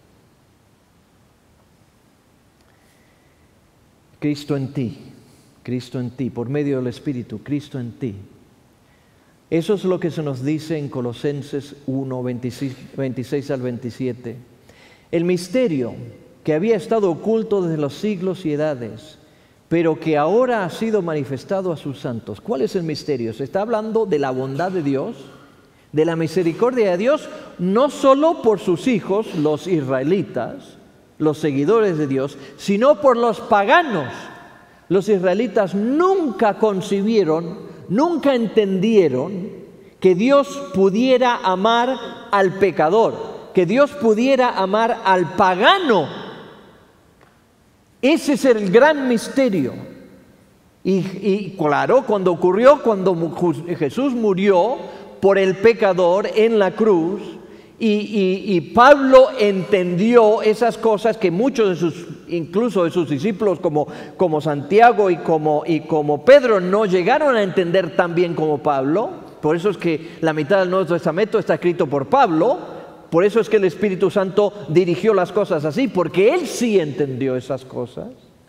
Cristo en ti, Cristo en ti, por medio del Espíritu, Cristo en ti. Eso es lo que se nos dice en Colosenses uno, veintiséis al veintisiete. El misterio que había estado oculto desde los siglos y edades, pero que ahora ha sido manifestado a sus santos. ¿Cuál es el misterio? Se está hablando de la bondad de Dios, de la misericordia de Dios, no solo por sus hijos, los israelitas, los seguidores de Dios, sino por los paganos. Los israelitas nunca concibieron, nunca entendieron que Dios pudiera amar al pecador, que Dios pudiera amar al pagano. Ese es el gran misterio. Y, y claro, cuando ocurrió, cuando Jesús murió por el pecador en la cruz, y, y, y Pablo entendió esas cosas que muchos de sus, incluso de sus discípulos como, como Santiago y como, y como Pedro, no llegaron a entender tan bien como Pablo. Por eso es que la mitad del Nuevo Testamento está escrito por Pablo, Por eso es que el Espíritu Santo dirigió las cosas así, porque Él sí entendió esas cosas.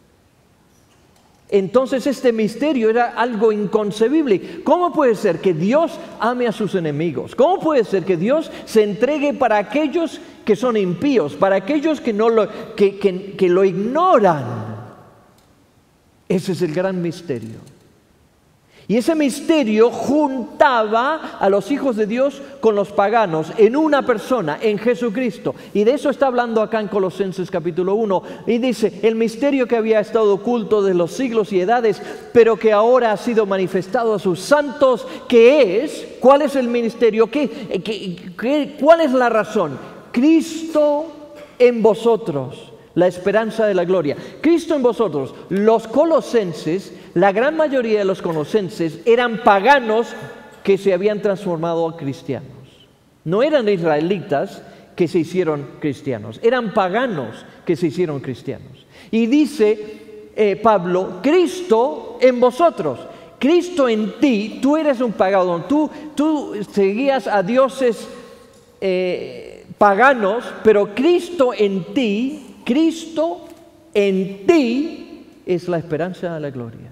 Entonces este misterio era algo inconcebible. ¿Cómo puede ser que Dios ame a sus enemigos? ¿Cómo puede ser que Dios se entregue para aquellos que son impíos, para aquellos que, no lo, que, que, que lo ignoran? Ese es el gran misterio. Y ese misterio juntaba a los hijos de Dios con los paganos en una persona, en Jesucristo. Y de eso está hablando acá en Colosenses capítulo uno. Y dice, el misterio que había estado oculto de los siglos y edades, pero que ahora ha sido manifestado a sus santos, que es, ¿cuál es el misterio? ¿Qué, qué, qué, ¿Cuál es la razón? Cristo en vosotros, la esperanza de la gloria. Cristo en vosotros. Los colosenses, la gran mayoría de los colosenses eran paganos que se habían transformado a cristianos. No eran israelitas que se hicieron cristianos, eran paganos que se hicieron cristianos. Y dice eh, Pablo, Cristo en vosotros. Cristo en ti, tú eres un pagano, tú, tú seguías a dioses eh, paganos, pero Cristo en ti, Cristo en ti es la esperanza de la gloria.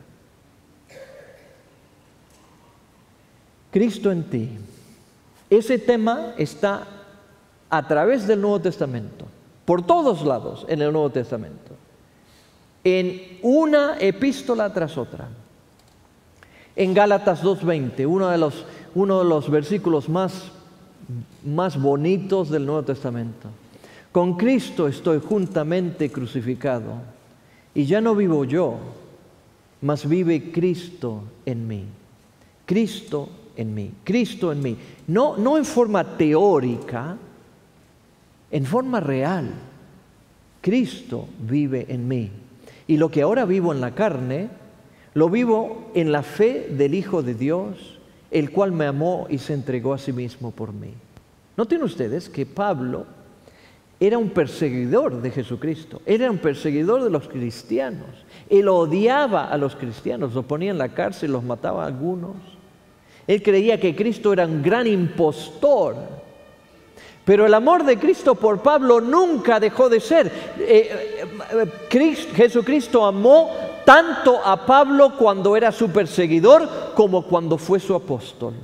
Cristo en ti. Ese tema está a través del Nuevo Testamento, por todos lados en el Nuevo Testamento, en una epístola tras otra. En Gálatas dos veinte, uno de los, uno de los versículos más, más bonitos del Nuevo Testamento. Con Cristo estoy juntamente crucificado, y ya no vivo yo, mas vive Cristo en mí. Cristo en mí, Cristo en mí. No, no en forma teórica, en forma real. Cristo vive en mí. Y lo que ahora vivo en la carne, lo vivo en la fe del Hijo de Dios, el cual me amó y se entregó a sí mismo por mí. Noten ustedes que Pablo era un perseguidor de Jesucristo, era un perseguidor de los cristianos. Él odiaba a los cristianos, los ponía en la cárcel, los mataba a algunos. Él creía que Cristo era un gran impostor. Pero el amor de Cristo por Pablo nunca dejó de ser. Eh, eh, Cristo, Jesucristo amó tanto a Pablo cuando era su perseguidor como cuando fue su apóstol.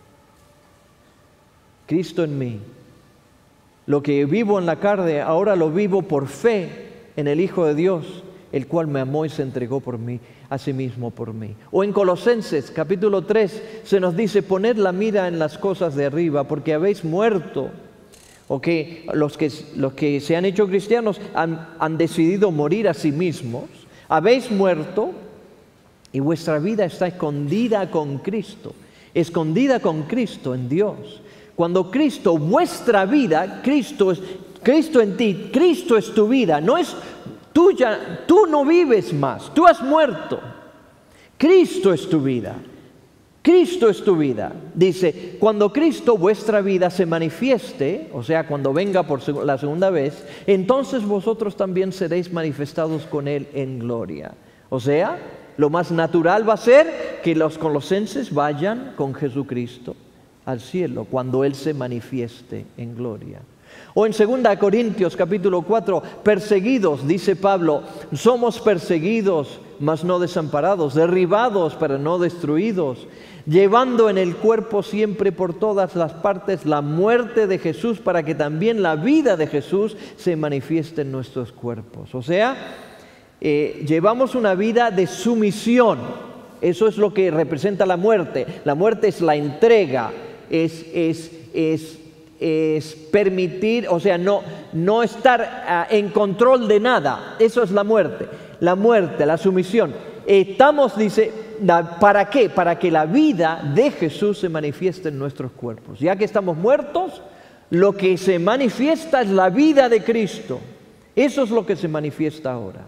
Cristo en mí. Lo que vivo en la carne, ahora lo vivo por fe en el Hijo de Dios, el cual me amó y se entregó por mí, a sí mismo por mí. O en Colosenses capítulo tres se nos dice, poned la mira en las cosas de arriba, porque habéis muerto. O que los que, los que se han hecho cristianos han, han decidido morir a sí mismos. Habéis muerto y vuestra vida está escondida con Cristo. Escondida con Cristo en Dios. Cuando Cristo, vuestra vida, Cristo es Cristo en ti, Cristo es tu vida, no es tuya, tú no vives más, tú has muerto. Cristo es tu vida. Cristo es tu vida. Dice, cuando Cristo, vuestra vida, se manifieste, o sea, cuando venga por la segunda vez, entonces vosotros también seréis manifestados con Él en gloria. O sea, lo más natural va a ser que los colosenses vayan con Jesucristo al cielo, cuando Él se manifieste en gloria. O en segunda Corintios capítulo cuatro, perseguidos, dice Pablo, somos perseguidos, mas no desamparados, derribados, pero no destruidos, llevando en el cuerpo siempre por todas las partes la muerte de Jesús, para que también la vida de Jesús se manifieste en nuestros cuerpos. O sea, eh, llevamos una vida de sumisión. Eso es lo que representa la muerte. La muerte es la entrega, es, es, es, es permitir, o sea, no, no estar uh, en control de nada. Eso es la muerte. La muerte, la sumisión. Estamos, dice, ¿para qué? Para que la vida de Jesús se manifieste en nuestros cuerpos. Ya que estamos muertos, lo que se manifiesta es la vida de Cristo. Eso es lo que se manifiesta ahora.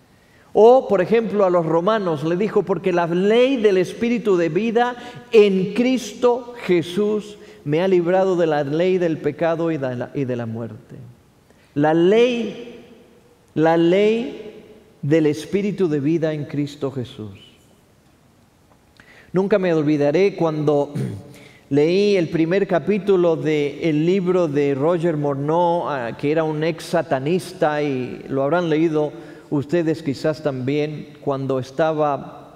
O, por ejemplo, a los romanos le dijo, porque la ley del Espíritu de vida en Cristo Jesús me ha librado de la ley del pecado y de la, y de la muerte. La ley, la ley del Espíritu de vida en Cristo Jesús. Nunca me olvidaré cuando Leí el primer capítulo del libro de Roger Morneau, uh, que era un ex satanista, y lo habrán leído ustedes quizás también, cuando estaba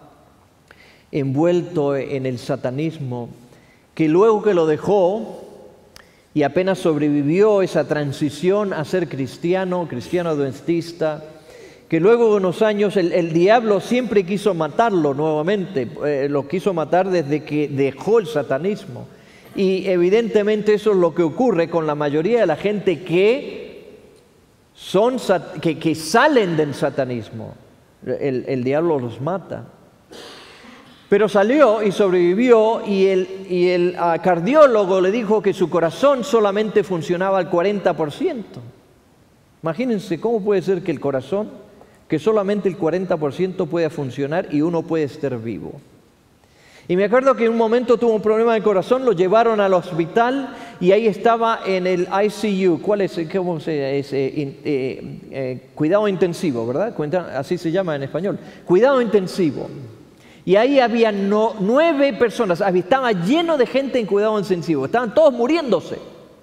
envuelto en el satanismo, que luego que lo dejó y apenas sobrevivió esa transición a ser cristiano, cristiano adventista, que luego de unos años el, el diablo siempre quiso matarlo nuevamente, eh, lo quiso matar desde que dejó el satanismo. Y evidentemente eso es lo que ocurre con la mayoría de la gente que, son, que, que salen del satanismo. El, el diablo los mata. Pero salió y sobrevivió, y el, y el uh, cardiólogo le dijo que su corazón solamente funcionaba al cuarenta por ciento. Imagínense cómo puede ser que el corazón, que solamente el cuarenta por ciento pueda funcionar y uno puede estar vivo. Y me acuerdo que en un momento tuvo un problema de corazón, lo llevaron al hospital y ahí estaba en el I C U. ¿Cuál es? ¿Cómo se es? Eh, eh, eh, cuidado intensivo, ¿verdad? Así se llama en español. Cuidado intensivo. Y ahí había no, nueve personas, estaba lleno de gente en cuidado intensivo, estaban todos muriéndose.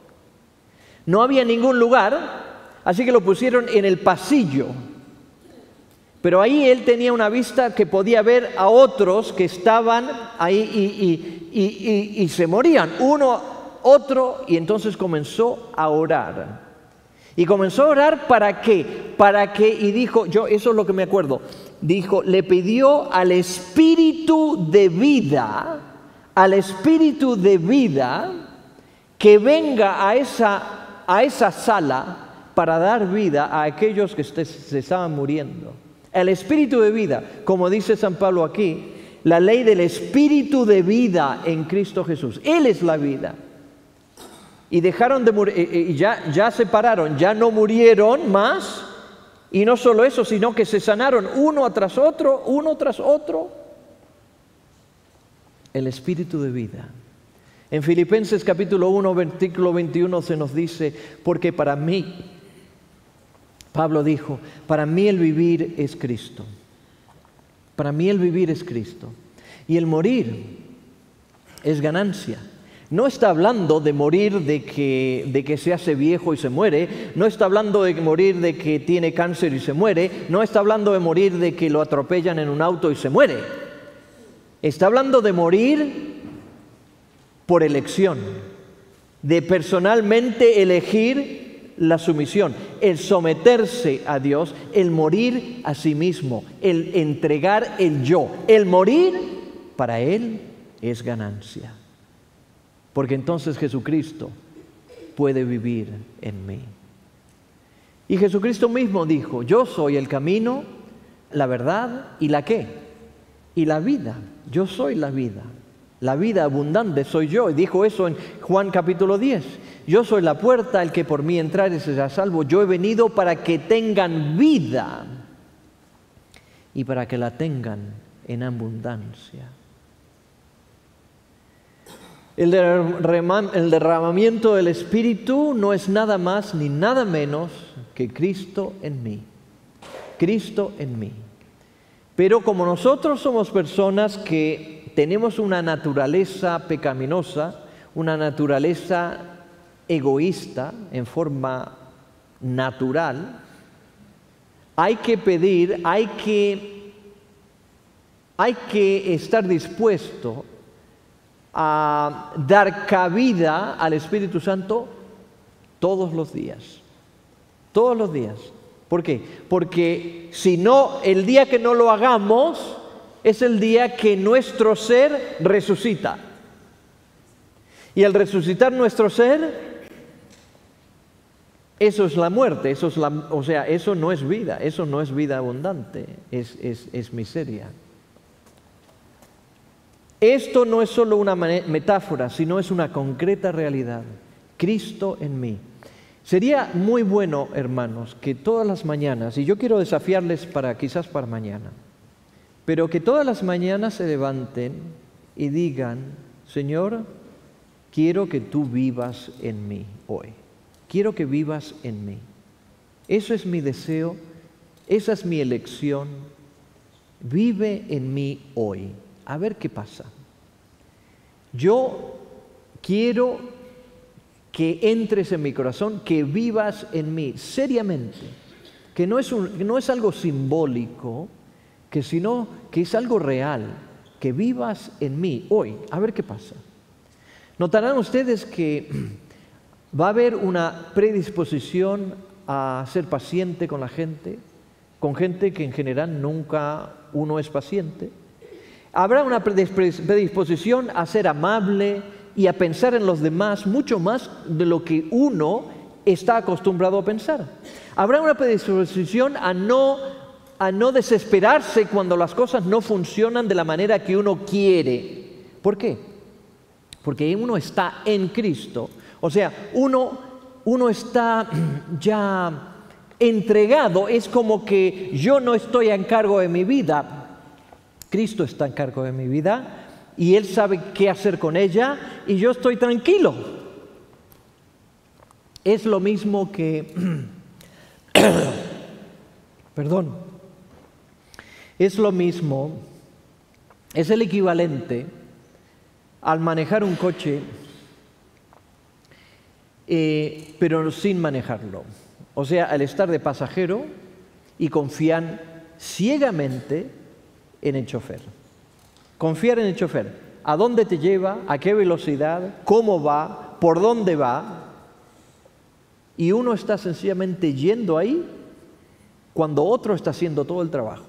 No había ningún lugar, así que lo pusieron en el pasillo. Pero ahí él tenía una vista que podía ver a otros que estaban ahí y, y, y, y, y se morían, uno, otro, y entonces comenzó a orar. Y comenzó a orar ¿para qué? Para que, y dijo, yo eso es lo que me acuerdo, dijo, le pidió al espíritu de vida, al espíritu de vida, que venga a esa, a esa sala para dar vida a aquellos que se estaban muriendo. El espíritu de vida, como dice San Pablo aquí, la ley del espíritu de vida en Cristo Jesús. Él es la vida. Y dejaron de morir, y ya, ya se pararon, ya no murieron más. Y no solo eso, sino que se sanaron uno tras otro, uno tras otro. El espíritu de vida. En Filipenses capítulo uno, versículo veintiuno se nos dice, porque para mí, Pablo dijo, para mí el vivir es Cristo. Para mí el vivir es Cristo. Y el morir es ganancia. No está hablando de morir de que, de que se hace viejo y se muere. No está hablando de morir de que tiene cáncer y se muere. No está hablando de morir de que lo atropellan en un auto y se muere. Está hablando de morir por elección. De personalmente elegir la sumisión, el someterse a Dios, el morir a sí mismo, el entregar el yo. El morir para Él es ganancia. Porque entonces Jesucristo puede vivir en mí. Y Jesucristo mismo dijo, yo soy el camino, la verdad y la ¿qué? Y la vida. Yo soy la vida. La vida abundante soy yo. Y dijo eso en Juan capítulo diez. Yo soy la puerta, el que por mí entrare será salvo. Yo he venido para que tengan vida y para que la tengan en abundancia. El derramamiento del Espíritu no es nada más ni nada menos que Cristo en mí. Cristo en mí. Pero como nosotros somos personas que tenemos una naturaleza pecaminosa, una naturaleza egoísta en forma natural, hay que pedir, hay que, hay que estar dispuesto a dar cabida al Espíritu Santo todos los días. Todos los días. ¿Por qué? Porque si no, el día que no lo hagamos es el día que nuestro ser resucita. Y al resucitar nuestro ser, eso es la muerte, eso es la, o sea, eso no es vida, eso no es vida abundante, es, es, es miseria. Esto no es solo una metáfora, sino es una concreta realidad. Cristo en mí. Sería muy bueno, hermanos, que todas las mañanas, y yo quiero desafiarles para quizás para mañana, pero que todas las mañanas se levanten y digan, Señor, quiero que tú vivas en mí hoy. Quiero que vivas en mí. Eso es mi deseo, esa es mi elección. Vive en mí hoy. A ver qué pasa. Yo quiero que entres en mi corazón, que vivas en mí, seriamente, que no es, un, que no es algo simbólico, que sino que es algo real, que vivas en mí hoy. A ver qué pasa. Notarán ustedes que va a haber una predisposición a ser paciente con la gente, con gente que en general nunca uno es paciente. Habrá una predisposición a ser amable y a pensar en los demás mucho más de lo que uno está acostumbrado a pensar. Habrá una predisposición a no, a no desesperarse cuando las cosas no funcionan de la manera que uno quiere. ¿Por qué? Porque uno está en Cristo. O sea, uno, uno está ya entregado. Es como que yo no estoy en cargo de mi vida. Cristo está en cargo de mi vida y Él sabe qué hacer con ella y yo estoy tranquilo. Es lo mismo que... Perdón. Es lo mismo, es el equivalente al manejar un coche, eh, pero sin manejarlo. O sea, al estar de pasajero y confiar ciegamente en el chofer. Confiar en el chofer. ¿A dónde te lleva? ¿A qué velocidad? ¿Cómo va? ¿Por dónde va? Y uno está sencillamente yendo ahí cuando otro está haciendo todo el trabajo.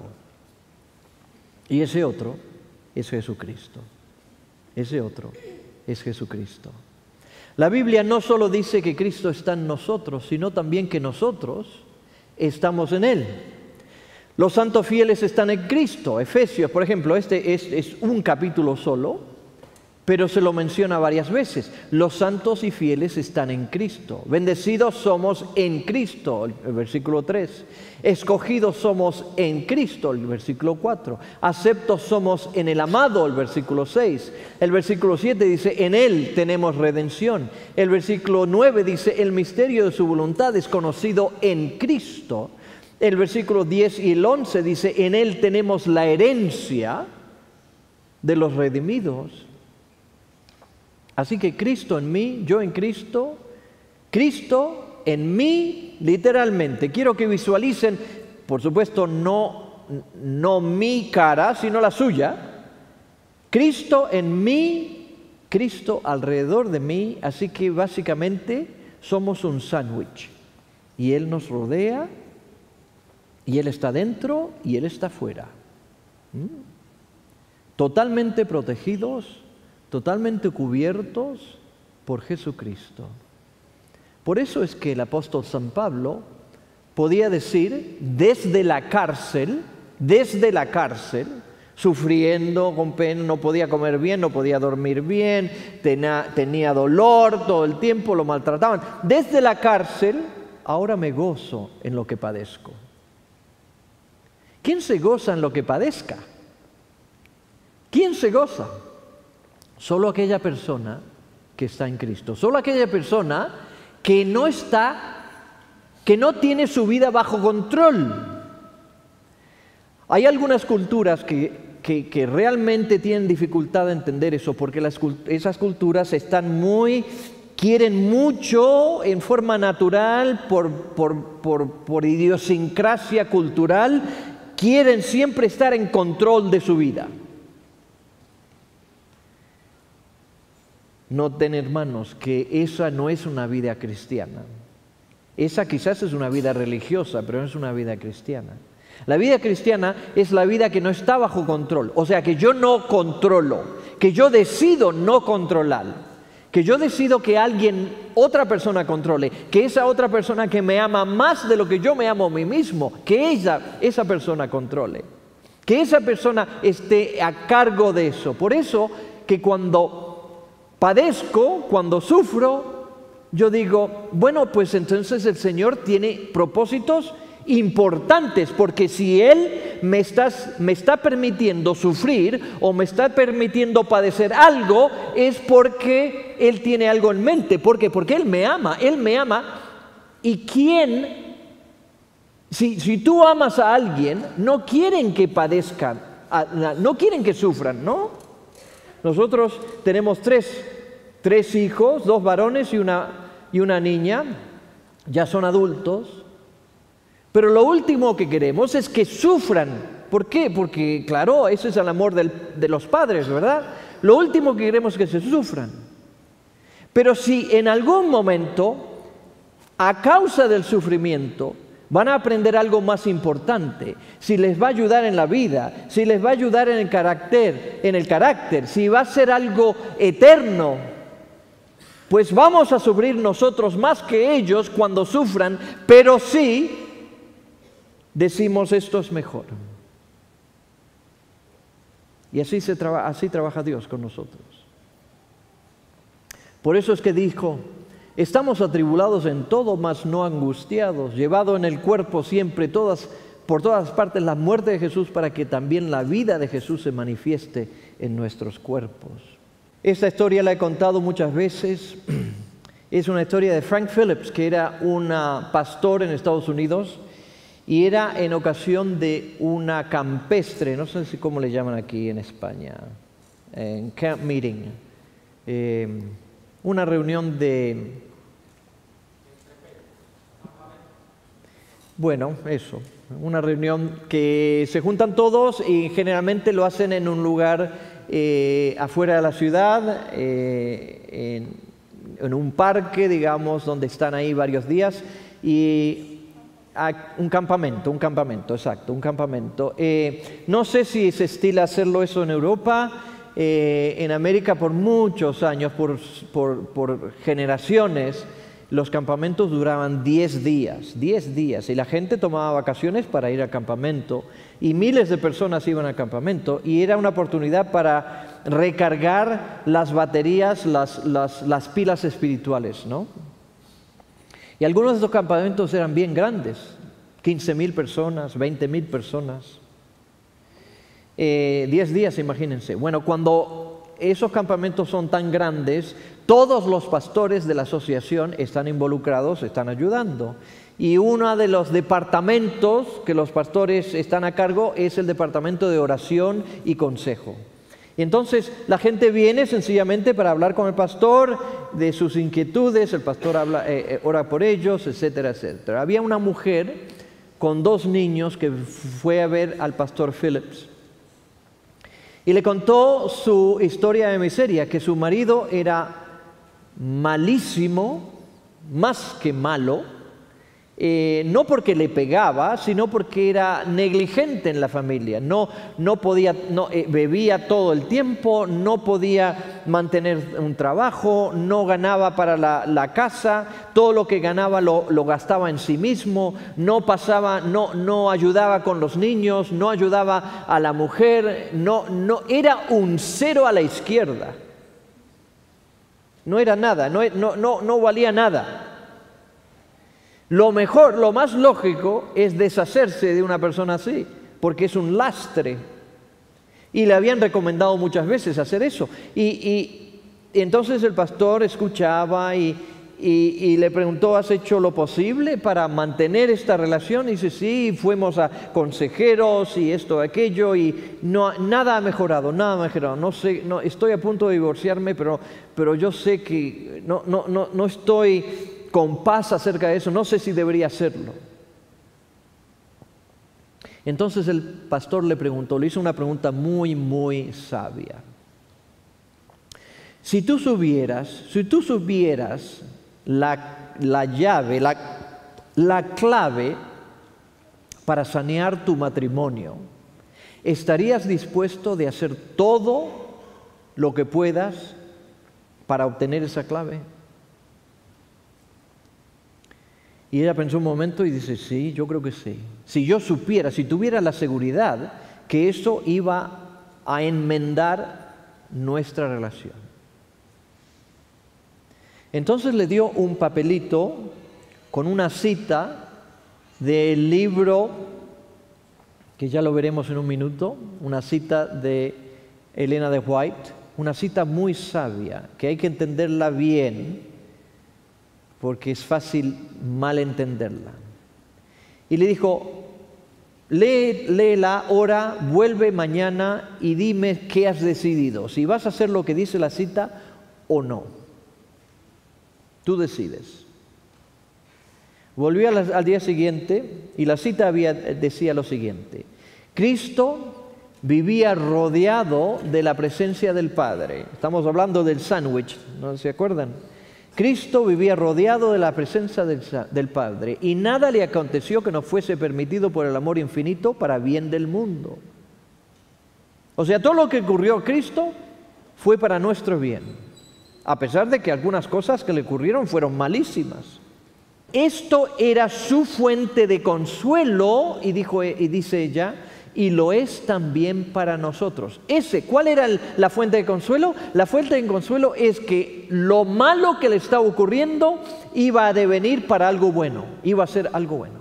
Y ese otro es Jesucristo. Ese otro es Jesucristo. La Biblia no solo dice que Cristo está en nosotros, sino también que nosotros estamos en Él. Los santos fieles están en Cristo. Efesios, por ejemplo, este es, es un capítulo solo, pero se lo menciona varias veces. Los santos y fieles están en Cristo. Bendecidos somos en Cristo, el versículo tres. Escogidos somos en Cristo, el versículo cuatro. Aceptos somos en el amado, el versículo seis. El versículo siete dice, en Él tenemos redención. El versículo nueve dice, el misterio de su voluntad es conocido en Cristo. El versículo diez y el once dice, en Él tenemos la herencia de los redimidos. Así que Cristo en mí, yo en Cristo, Cristo en mí, literalmente. Quiero que visualicen, por supuesto, no, no mi cara, sino la suya. Cristo en mí, Cristo alrededor de mí. Así que básicamente somos un sándwich. Y Él nos rodea, y Él está dentro, y Él está fuera. ¿Mm? Totalmente protegidos, totalmente cubiertos por Jesucristo. Por eso es que el apóstol San Pablo podía decir desde la cárcel, desde la cárcel, sufriendo con pena, no podía comer bien, no podía dormir bien, tenía, tenía dolor todo el tiempo, lo maltrataban. Desde la cárcel, ahora me gozo en lo que padezco. ¿Quién se goza en lo que padezca? ¿Quién se goza? Solo aquella persona que está en Cristo. Solo aquella persona que no está, que no tiene su vida bajo control. Hay algunas culturas que, que, que realmente tienen dificultad de entender eso, porque las, esas culturas están muy, quieren mucho en forma natural, por, por, por, por idiosincrasia cultural, quieren siempre estar en control de su vida. Noten, hermanos, que esa no es una vida cristiana. Esa quizás es una vida religiosa, pero no es una vida cristiana. La vida cristiana es la vida que no está bajo control. O sea, que yo no controlo, que yo decido no controlar, que yo decido que alguien, otra persona controle, que esa otra persona que me ama más de lo que yo me amo a mí mismo, que ella, esa persona controle, que esa persona esté a cargo de eso. Por eso que cuando padezco, cuando sufro, yo digo, bueno, pues entonces el Señor tiene propósitos importantes, porque si Él me está, me está permitiendo sufrir o me está permitiendo padecer algo, es porque Él tiene algo en mente. ¿Por qué? Porque Él me ama, Él me ama. ¿Y quién? Si, si tú amas a alguien, no quieren que padezcan, no quieren que sufran, ¿no? Nosotros tenemos tres tres hijos, dos varones y una, y una niña, ya son adultos, pero lo último que queremos es que sufran. ¿Por qué? Porque, claro, ese es el amor del, de los padres, ¿verdad? Lo último que queremos es que se sufran. Pero si en algún momento, a causa del sufrimiento, van a aprender algo más importante, si les va a ayudar en la vida, si les va a ayudar en el carácter, en el carácter, si va a ser algo eterno, pues vamos a sufrir nosotros más que ellos cuando sufran, pero sí decimos esto es mejor. Y así, se traba, así trabaja Dios con nosotros. Por eso es que dijo, estamos atribulados en todo, mas no angustiados, llevado en el cuerpo siempre todas, por todas partes la muerte de Jesús, para que también la vida de Jesús se manifieste en nuestros cuerpos. Esta historia la he contado muchas veces. Es una historia de Frank Phillips, que era un pastor en Estados Unidos, y era en ocasión de una campestre, no sé si cómo le llaman aquí en España, en camp meeting, eh, una reunión de... Bueno, eso, una reunión que se juntan todos y generalmente lo hacen en un lugar eh, afuera de la ciudad, eh, en, en un parque, digamos, donde están ahí varios días, y un campamento, un campamento, exacto, un campamento. Eh, no sé si se estila hacerlo eso en Europa. Eh, en América por muchos años, por, por, por generaciones, los campamentos duraban diez días, diez días, y la gente tomaba vacaciones para ir al campamento, y miles de personas iban al campamento, y era una oportunidad para recargar las baterías, las, las, las pilas espirituales, ¿no? Y algunos de estos campamentos eran bien grandes, quince mil personas, veinte mil personas. Eh, diez días, imagínense. Bueno, cuando esos campamentos son tan grandes, todos los pastores de la asociación están involucrados, están ayudando. Y uno de los departamentos que los pastores están a cargo es el departamento de oración y consejo. Y entonces la gente viene sencillamente para hablar con el pastor de sus inquietudes, el pastor habla, eh, ora por ellos, etcétera, etcétera. Había una mujer con dos niños que fue a ver al pastor Phillips y le contó su historia de miseria, que su marido era malísimo, más que malo, Eh, no porque le pegaba, sino porque era negligente en la familia. No, no podía, no, eh, bebía todo el tiempo, no podía mantener un trabajo, no ganaba para la, la casa, todo lo que ganaba lo, lo gastaba en sí mismo, no pasaba, no, no ayudaba con los niños, no ayudaba a la mujer, no, no, era un cero a la izquierda. No era nada, no, no, no, no valía nada. Lo mejor, lo más lógico es deshacerse de una persona así, porque es un lastre. Y le habían recomendado muchas veces hacer eso. Y, y, y entonces el pastor escuchaba y, y, y le preguntó, ¿has hecho lo posible para mantener esta relación? Y dice, sí, fuimos a consejeros y esto, aquello, y no, nada ha mejorado, nada ha mejorado. No sé, no, estoy a punto de divorciarme, pero, pero yo sé que no, no, no, no estoy con paz acerca de eso, no sé si debería hacerlo. Entonces el pastor le preguntó, le hizo una pregunta muy, muy sabia. Si tú supieras, si tú supieras la, la llave, la, la clave para sanear tu matrimonio, ¿estarías dispuesto de hacer todo lo que puedas para obtener esa clave? Y ella pensó un momento y dice, sí, yo creo que sí. Si yo supiera, si tuviera la seguridad que eso iba a enmendar nuestra relación. Entonces le dio un papelito con una cita del libro, que ya lo veremos en un minuto, una cita de Elena de White, una cita muy sabia, que hay que entenderla bien, porque es fácil mal entenderla. Y le dijo, lee, léela, ora, vuelve mañana y dime qué has decidido, si vas a hacer lo que dice la cita o no. tú decides. Volvió al, al día siguiente y la cita había, decía lo siguiente: Cristo vivía rodeado de la presencia del Padre. Estamos hablando del sándwich, ¿no se acuerdan? Cristo vivía rodeado de la presencia del, del Padre, y nada le aconteció que no fuese permitido por el amor infinito para bien del mundo. O sea, todo lo que ocurrió a Cristo fue para nuestro bien, a pesar de que algunas cosas que le ocurrieron fueron malísimas. Esto era su fuente de consuelo, y, dijo, y dice ella, y lo es también para nosotros. Ese, ¿cuál era el, la fuente de consuelo? La fuente de consuelo es que lo malo que le está ocurriendo iba a devenir para algo bueno, iba a ser algo bueno.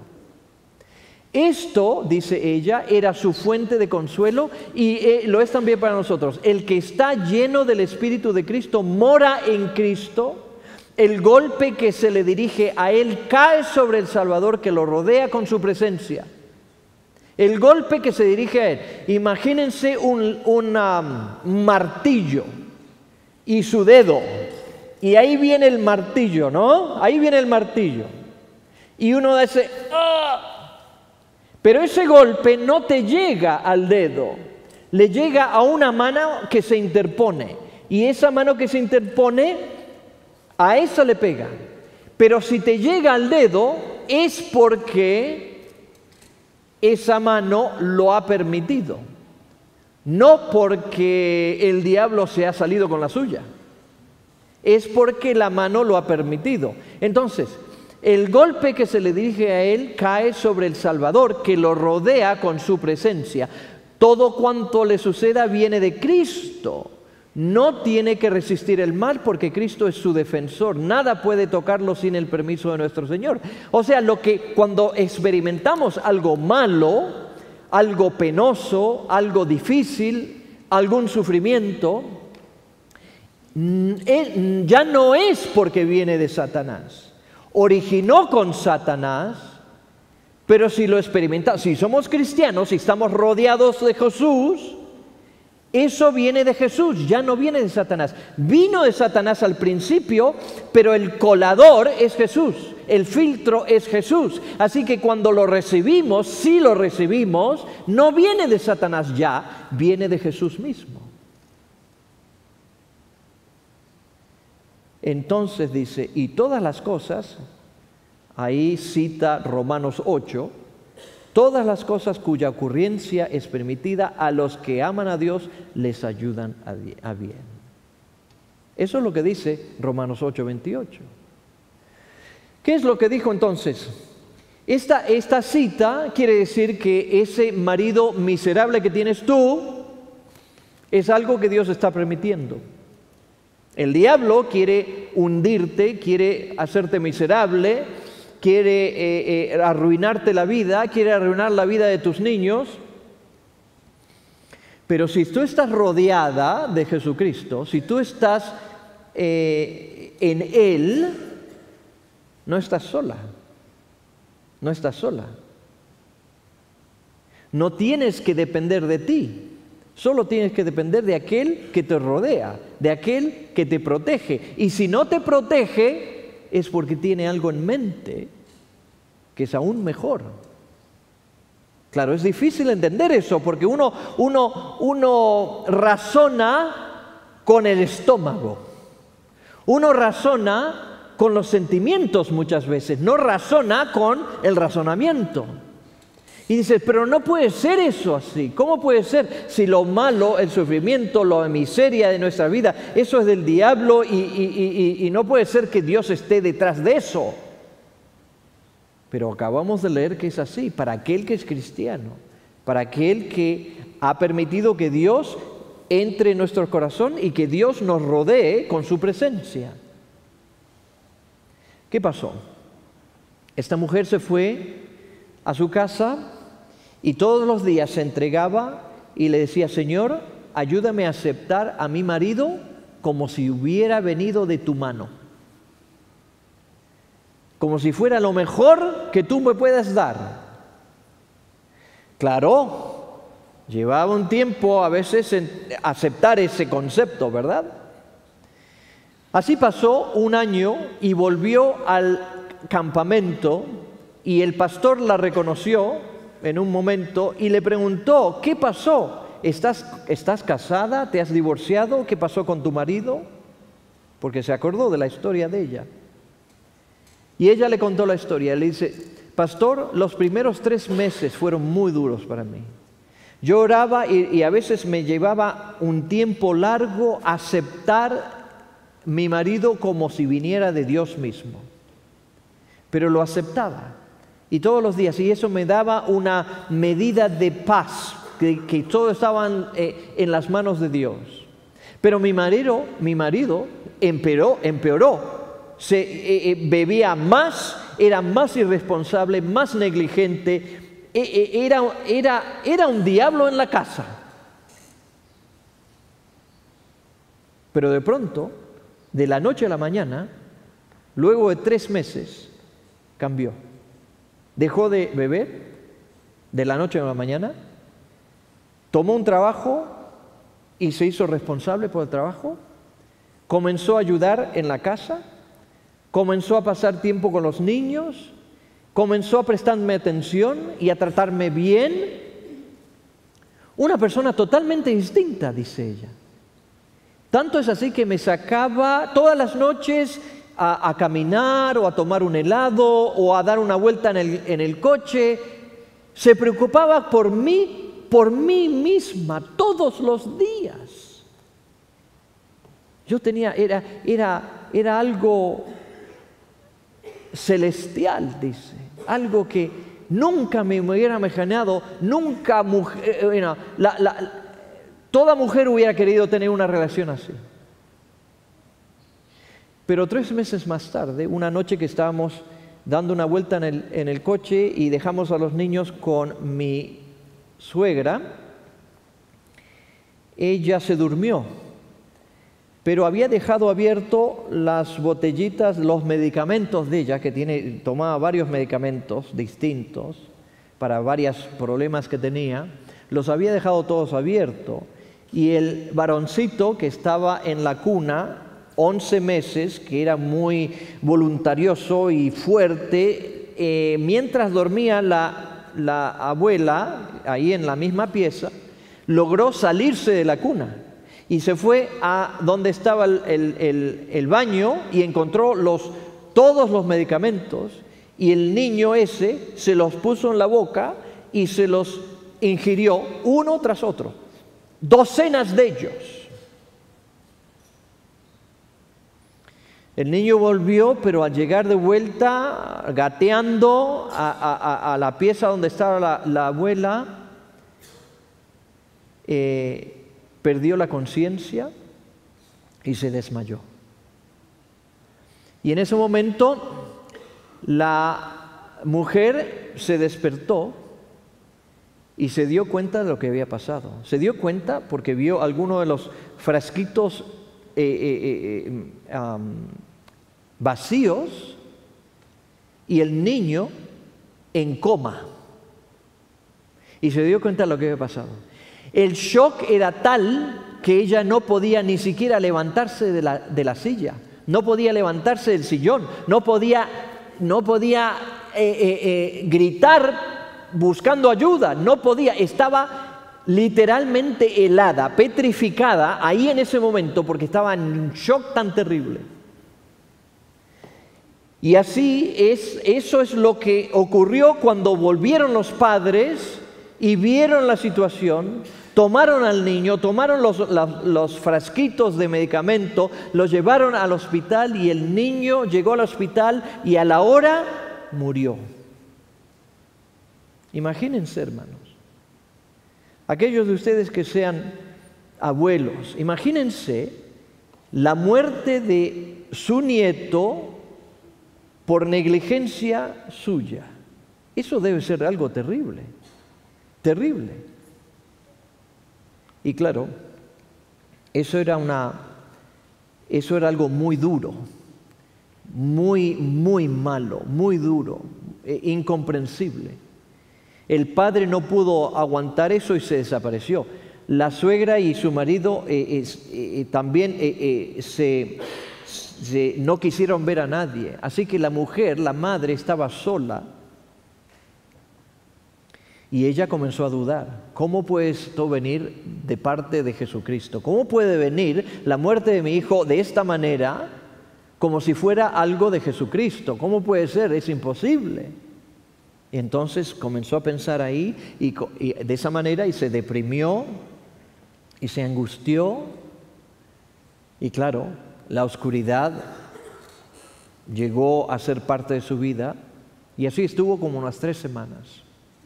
Esto, dice ella, era su fuente de consuelo y eh, lo es también para nosotros. El que está lleno del Espíritu de Cristo mora en Cristo. El golpe que se le dirige a él cae sobre el Salvador que lo rodea con su presencia. El golpe que se dirige a él. Imagínense un, una, un martillo y su dedo. Y ahí viene el martillo, ¿no? Ahí viene el martillo. Y uno dice, ¡ah! Pero ese golpe no te llega al dedo. Le llega a una mano que se interpone. Y esa mano que se interpone, a esa le pega. Pero si te llega al dedo, es porque esa mano lo ha permitido, no porque el diablo se ha salido con la suya, es porque la mano lo ha permitido. Entonces, el golpe que se le dirige a él cae sobre el Salvador, que lo rodea con su presencia. Todo cuanto le suceda viene de Cristo. No tiene que resistir el mal porque Cristo es su defensor. Nada puede tocarlo sin el permiso de nuestro Señor. O sea, lo que cuando experimentamos algo malo, algo penoso, algo difícil, algún sufrimiento, ya no es porque viene de Satanás. Originó con Satanás, pero si lo experimentamos, si somos cristianos, si estamos rodeados de Jesús, eso viene de Jesús, ya no viene de Satanás. Vino de Satanás al principio, pero el colador es Jesús, el filtro es Jesús. Así que cuando lo recibimos, si lo recibimos, no viene de Satanás ya, viene de Jesús mismo. Entonces dice, y todas las cosas, ahí cita Romanos ocho, todas las cosas cuya ocurrencia es permitida a los que aman a Dios les ayudan a bien. Eso es lo que dice Romanos ocho, veintiocho. ¿Qué es lo que dijo entonces? Esta, esta cita quiere decir que ese marido miserable que tienes tú es algo que Dios está permitiendo. El diablo quiere hundirte, quiere hacerte miserable, quiere eh, eh, arruinarte la vida, quiere arruinar la vida de tus niños. Pero si tú estás rodeada de Jesucristo, si tú estás eh, en Él, no estás sola, no estás sola. No tienes que depender de ti, solo tienes que depender de aquel que te rodea, de aquel que te protege. Y si no te protege, es porque tiene algo en mente que es aún mejor. Claro, es difícil entender eso porque uno, uno, uno razona con el estómago. Uno razona con los sentimientos muchas veces, no razona con el razonamiento. Y dices, pero no puede ser eso así. ¿Cómo puede ser si lo malo, el sufrimiento, la miseria de nuestra vida, eso es del diablo y, y, y, y no puede ser que Dios esté detrás de eso? Pero acabamos de leer que es así, para aquel que es cristiano, para aquel que ha permitido que Dios entre en nuestro corazón y que Dios nos rodee con su presencia. ¿Qué pasó? Esta mujer se fue a su casa y todos los días se entregaba y le decía, Señor, ayúdame a aceptar a mi marido como si hubiera venido de tu mano. Como si fuera lo mejor que tú me puedas dar. Claro, llevaba un tiempo a veces en aceptar ese concepto, ¿verdad? Así pasó un año y volvió al campamento y el pastor la reconoció en un momento y le preguntó, ¿qué pasó? ¿Estás, ¿Estás casada? ¿Te has divorciado? ¿Qué pasó con tu marido? Porque se acordó de la historia de ella. Y ella le contó la historia. Le dice, pastor, los primeros tres meses fueron muy duros para mí. Yo oraba y, y a veces me llevaba un tiempo largo aceptar mi marido como si viniera de Dios mismo. Pero lo aceptaba. Y todos los días. Y eso me daba una medida de paz. Que, que todo estaba eh, en las manos de Dios. Pero mi marido, mi marido empeoró. empeoró. Se, eh, eh, bebía más, era más irresponsable, más negligente, eh, eh, era, era, era un diablo en la casa. Pero de pronto, de la noche a la mañana, luego de tres meses, cambió. Dejó de beber de la noche a la mañana, tomó un trabajo y se hizo responsable por el trabajo, comenzó a ayudar en la casa, comenzó a pasar tiempo con los niños, comenzó a prestarme atención y a tratarme bien. Una persona totalmente distinta, dice ella. Tanto es así que me sacaba todas las noches a, a caminar o a tomar un helado o a dar una vuelta en el, en el coche. Se preocupaba por mí, por mí misma, todos los días. Yo tenía, era, era, era algo celestial, dice, algo que nunca me hubiera imaginado, nunca mujer, bueno, la, la, toda mujer hubiera querido tener una relación así. Pero tres meses más tarde, una noche que estábamos dando una vuelta en el, en el coche y dejamos a los niños con mi suegra, ella se durmió. Pero había dejado abierto las botellitas, los medicamentos de ella, que tiene, tomaba varios medicamentos distintos para varios problemas que tenía, los había dejado todos abiertos. Y el varoncito que estaba en la cuna, once meses, que era muy voluntarioso y fuerte, eh, mientras dormía la, la abuela, ahí en la misma pieza, logró salirse de la cuna. Y se fue a donde estaba el, el, el, el baño y encontró los, todos los medicamentos y el niño ese se los puso en la boca y se los ingirió uno tras otro, docenas de ellos. El niño volvió, pero al llegar de vuelta, gateando a, a, a la pieza donde estaba la, la abuela, eh, perdió la conciencia y se desmayó. Y en ese momento la mujer se despertó y se dio cuenta de lo que había pasado. Se dio cuenta porque vio algunos de los frasquitos eh, eh, eh, um, vacíos y el niño en coma. Y se dio cuenta de lo que había pasado. El shock era tal que ella no podía ni siquiera levantarse de la, de la silla, no podía levantarse del sillón, no podía, no podía eh, eh, eh, gritar buscando ayuda, no podía, estaba literalmente helada, petrificada ahí en ese momento porque estaba en un shock tan terrible. Y así es, eso es lo que ocurrió cuando volvieron los padres y vieron la situación, tomaron al niño, tomaron los, los, los frasquitos de medicamento, los llevaron al hospital y el niño llegó al hospital y a la hora murió. Imagínense, hermanos, aquellos de ustedes que sean abuelos, imagínense la muerte de su nieto por negligencia suya. Eso debe ser algo terrible. Terrible. Y claro, eso era una, eso era algo muy duro, muy, muy malo, muy duro, eh, incomprensible. El padre no pudo aguantar eso y se desapareció. La suegra y su marido eh, eh, eh, también eh, eh, se, se, no quisieron ver a nadie. Así que la mujer, la madre, estaba sola. Y ella comenzó a dudar. ¿Cómo puede esto venir de parte de Jesucristo? ¿Cómo puede venir la muerte de mi hijo de esta manera, como si fuera algo de Jesucristo? ¿Cómo puede ser? Es imposible. Y entonces comenzó a pensar ahí y, y de esa manera y se deprimió y se angustió. Y claro, la oscuridad llegó a ser parte de su vida y así estuvo como unas tres semanas.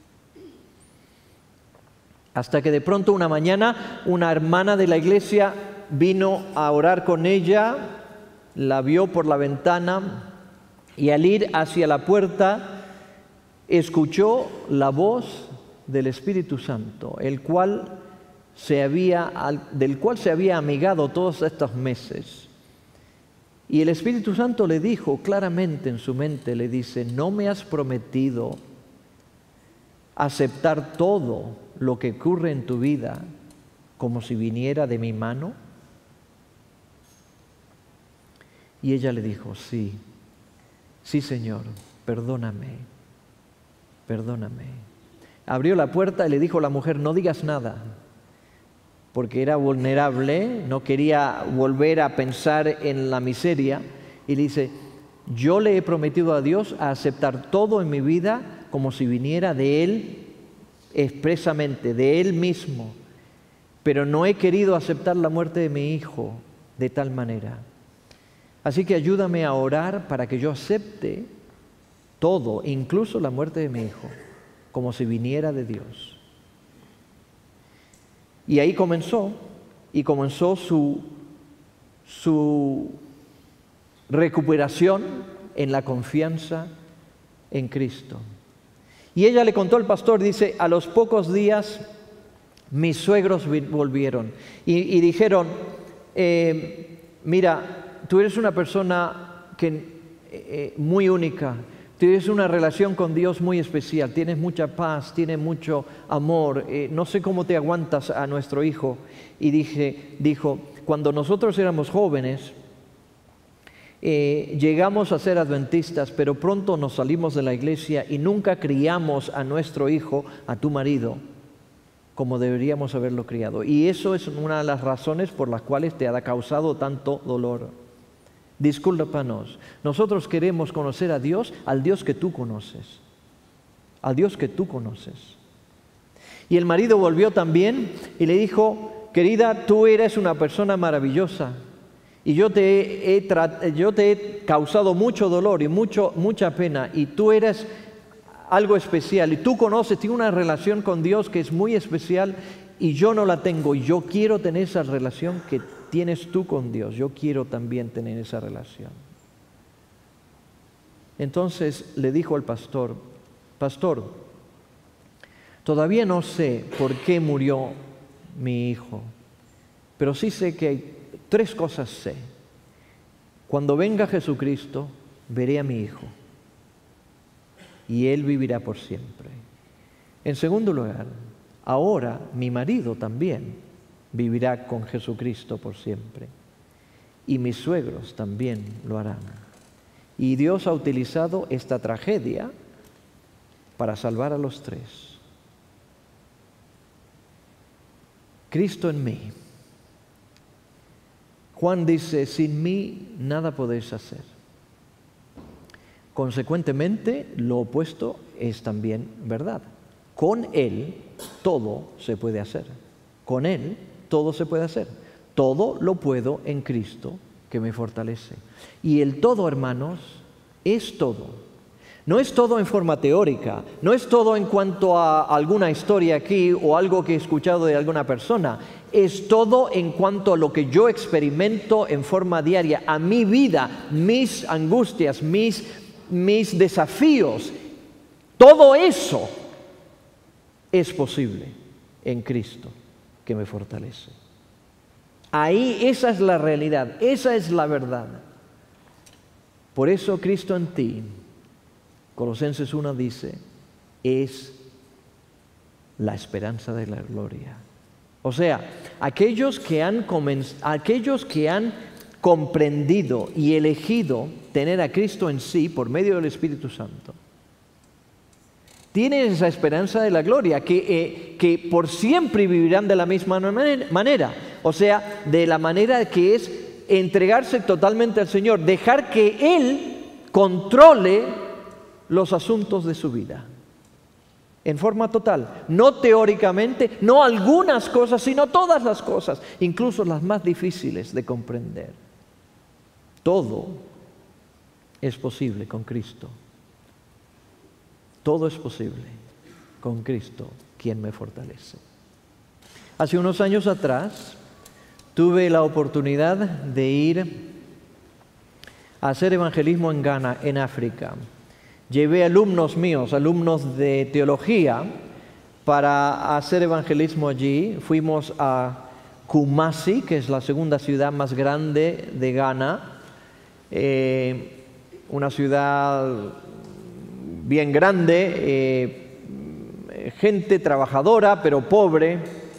Hasta que de pronto una mañana una hermana de la iglesia vino a orar con ella, la vio por la ventana y al ir hacia la puerta escuchó la voz del Espíritu Santo, el cual se había, del cual se había amigado todos estos meses. Y el Espíritu Santo le dijo claramente en su mente, le dice: ¿no me has prometido aceptar todo lo que ocurre en tu vida como si viniera de mi mano? Y ella le dijo: sí, sí Señor, perdóname, perdóname. Abrió la puerta y le dijo a la mujer: no digas nada, porque era vulnerable, no quería volver a pensar en la miseria. Y le dice: yo le he prometido a Dios a aceptar todo en mi vida como si viniera de Él expresamente, de Él mismo, pero no he querido aceptar la muerte de mi hijo de tal manera. Así que ayúdame a orar para que yo acepte todo, incluso la muerte de mi hijo, como si viniera de Dios. Y ahí comenzó, y comenzó su, su recuperación en la confianza en Cristo. Y ella le contó al pastor, dice: a los pocos días mis suegros volvieron y, y dijeron, eh, mira, tú eres una persona que, eh, muy única, tienes una relación con Dios muy especial, tienes mucha paz, tienes mucho amor, eh, no sé cómo te aguantas a nuestro hijo. Y dije, dijo, cuando nosotros éramos jóvenes, Eh, llegamos a ser adventistas, pero pronto nos salimos de la iglesia y nunca criamos a nuestro hijo, a tu marido, como deberíamos haberlo criado. Y eso es una de las razones por las cuales te ha causado tanto dolor. Discúlpanos. Nosotros queremos conocer a Dios, al Dios que tú conoces, al Dios que tú conoces. Y el marido volvió también y le dijo: querida, tú eres una persona maravillosa. Y yo te, he, yo te he causado mucho dolor y mucho, mucha pena, y tú eres algo especial, y tú conoces, tienes una relación con Dios que es muy especial, y yo no la tengo, y yo quiero tener esa relación que tienes tú con Dios, yo quiero también tener esa relación. Entonces le dijo al pastor: pastor, todavía no sé por qué murió mi hijo, pero sí sé que hay tres cosas sé. Cuando venga Jesucristo, veré a mi hijo y él vivirá por siempre. En segundo lugar, ahora mi marido también vivirá con Jesucristo por siempre y mis suegros también lo harán. Y Dios ha utilizado esta tragedia para salvar a los tres. Cristo en mí. Juan dice: sin mí nada podéis hacer. Consecuentemente, lo opuesto es también verdad. Con Él todo se puede hacer. Con Él todo se puede hacer. Todo lo puedo en Cristo que me fortalece. Y el todo, hermanos, es todo. No es todo en forma teórica, no es todo en cuanto a alguna historia aquí o algo que he escuchado de alguna persona. Es todo en cuanto a lo que yo experimento en forma diaria, a mi vida, mis angustias, mis, mis desafíos. Todo eso es posible en Cristo que me fortalece. Ahí esa es la realidad, esa es la verdad. Por eso Cristo en ti, Colosenses uno dice, es la esperanza de la gloria. O sea, aquellos que han, comenz- aquellos que han comprendido y elegido tener a Cristo en sí por medio del Espíritu Santo, tienen esa esperanza de la gloria, que, eh, que por siempre vivirán de la misma manera, o sea, de la manera que es entregarse totalmente al Señor, dejar que Él controle los asuntos de su vida, en forma total, no teóricamente, no algunas cosas, sino todas las cosas, incluso las más difíciles de comprender. Todo es posible con Cristo. Todo es posible con Cristo, quien me fortalece. Hace unos años atrás tuve la oportunidad de ir a hacer evangelismo en Ghana, en África. Llevé alumnos míos, alumnos de teología, para hacer evangelismo allí. Fuimos a Kumasi, que es la segunda ciudad más grande de Ghana, eh, una ciudad bien grande, eh, gente trabajadora pero pobre.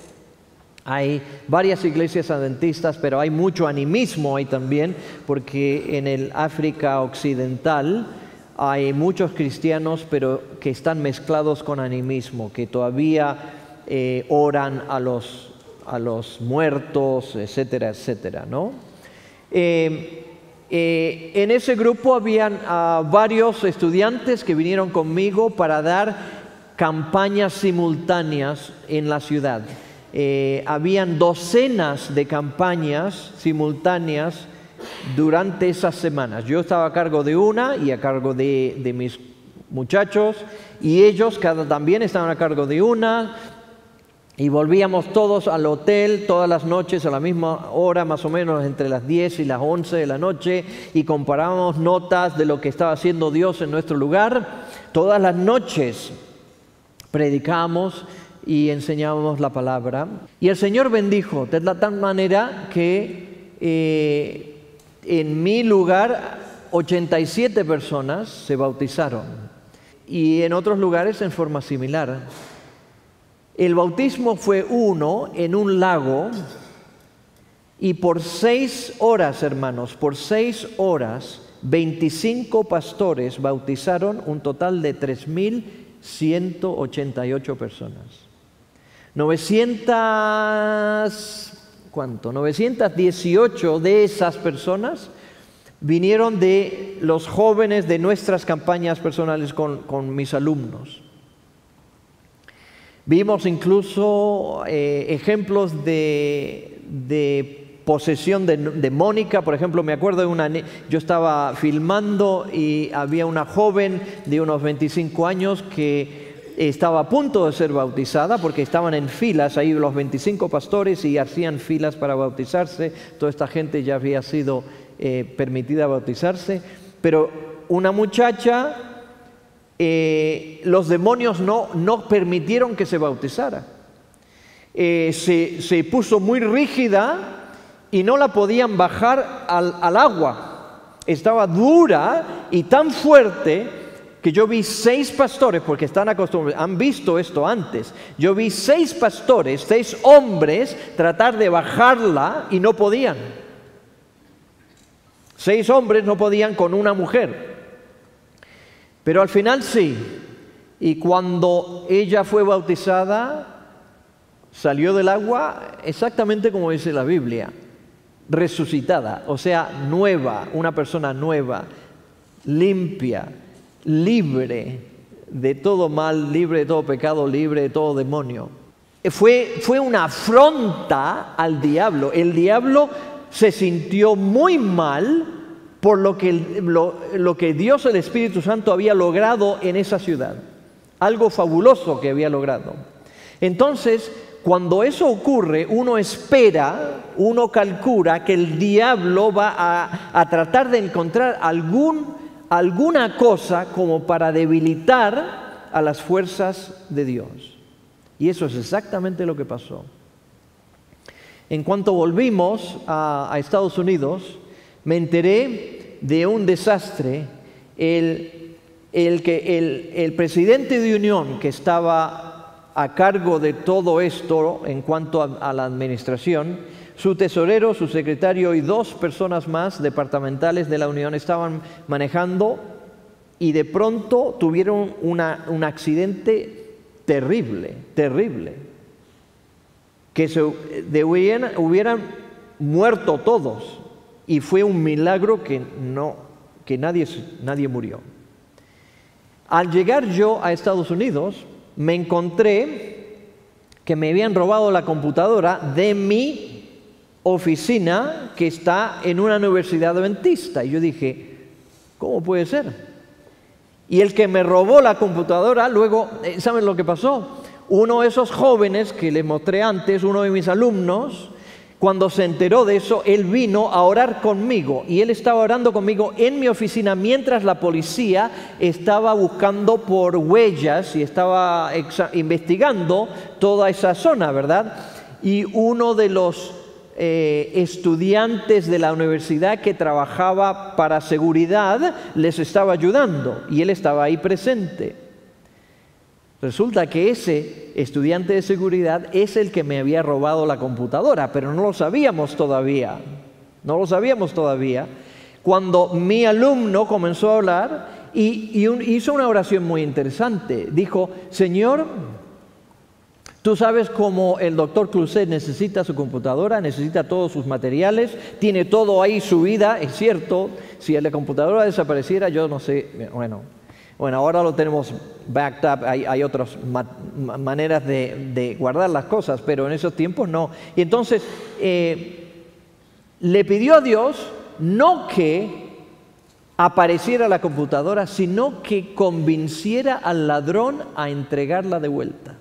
Hay varias iglesias adventistas, pero hay mucho animismo ahí también, porque en el África occidental hay muchos cristianos, pero que están mezclados con animismo, que todavía eh, oran a los, a los muertos, etcétera, etcétera, ¿no? Eh, eh, en ese grupo habían uh, varios estudiantes que vinieron conmigo para dar campañas simultáneas en la ciudad. Eh, habían docenas de campañas simultáneas durante esas semanas. Yo estaba a cargo de una y a cargo de, de mis muchachos, y ellos cada, también estaban a cargo de una, y volvíamos todos al hotel todas las noches a la misma hora, más o menos entre las diez y las once de la noche, y comparábamos notas de lo que estaba haciendo Dios en nuestro lugar. Todas las noches predicábamos y enseñábamos la palabra, y el Señor bendijo de la tal manera que eh, en mi lugar ochenta y siete personas se bautizaron, y en otros lugares en forma similar. El bautismo fue uno en un lago, y por seis horas, hermanos, por seis horas, veinticinco pastores bautizaron un total de tres mil ciento ochenta y ocho personas. novecientas, ¿cuánto? novecientas dieciocho de esas personas vinieron de los jóvenes de nuestras campañas personales con, con mis alumnos. Vimos incluso eh, ejemplos de, de posesión de, demónica. Por ejemplo, me acuerdo de una, yo estaba filmando y había una joven de unos veinticinco años que estaba a punto de ser bautizada, porque estaban en filas ahí los veinticinco pastores y hacían filas para bautizarse. Toda esta gente ya había sido eh, permitida bautizarse, pero una muchacha, eh, los demonios no, no permitieron que se bautizara. Eh, se, se puso muy rígida y no la podían bajar al, al agua. Estaba dura y tan fuerte que yo vi seis pastores, porque están acostumbrados, han visto esto antes. Yo vi seis pastores, seis hombres tratar de bajarla y no podían. Seis hombres no podían con una mujer. Pero al final sí. Y cuando ella fue bautizada, salió del agua exactamente como dice la Biblia, resucitada, o sea, nueva, una persona nueva, limpia, libre de todo mal, libre de todo pecado, libre de todo demonio. Fue, fue una afronta al diablo. El diablo se sintió muy mal por lo que, lo, lo que Dios, el Espíritu Santo, había logrado en esa ciudad. Algo fabuloso que había logrado. Entonces, cuando eso ocurre, uno espera, uno calcula que el diablo va a, a tratar de encontrar algún, alguna cosa como para debilitar a las fuerzas de Dios. Y eso es exactamente lo que pasó. En cuanto volvimos a, a Estados Unidos, me enteré de un desastre. El, el, que, el, el presidente de Unión, que estaba a cargo de todo esto en cuanto a, a la administración. Su tesorero, su secretario y dos personas más departamentales de la Unión estaban manejando y de pronto tuvieron una, un accidente terrible, terrible, que se de, hubieran, hubieran muerto todos, y fue un milagro que, no, que nadie, nadie murió. Al llegar yo a Estados Unidos, me encontré que me habían robado la computadora de mi oficina que está en una universidad adventista. Y yo dije, ¿cómo puede ser? Y el que me robó la computadora, luego, ¿saben lo que pasó? Uno de esos jóvenes que les mostré antes, uno de mis alumnos, cuando se enteró de eso, él vino a orar conmigo. Y él estaba orando conmigo en mi oficina mientras la policía estaba buscando por huellas y estaba investigando toda esa zona, ¿verdad? Y uno de los eh, estudiantes de la universidad que trabajaba para seguridad les estaba ayudando y él estaba ahí presente. Resulta que ese estudiante de seguridad es el que me había robado la computadora, pero no lo sabíamos todavía, no lo sabíamos todavía. Cuando mi alumno comenzó a hablar y, y un, hizo una oración muy interesante, dijo, Señor, tú sabes cómo el doctor Cluzet necesita su computadora, necesita todos sus materiales, tiene todo ahí su vida, es cierto, si la computadora desapareciera, yo no sé, bueno... Bueno, ahora lo tenemos backed up, hay, hay otras ma maneras de, de guardar las cosas, pero en esos tiempos no. Y entonces eh, le pidió a Dios no que apareciera la computadora, sino que convenciera al ladrón a entregarla de vuelta.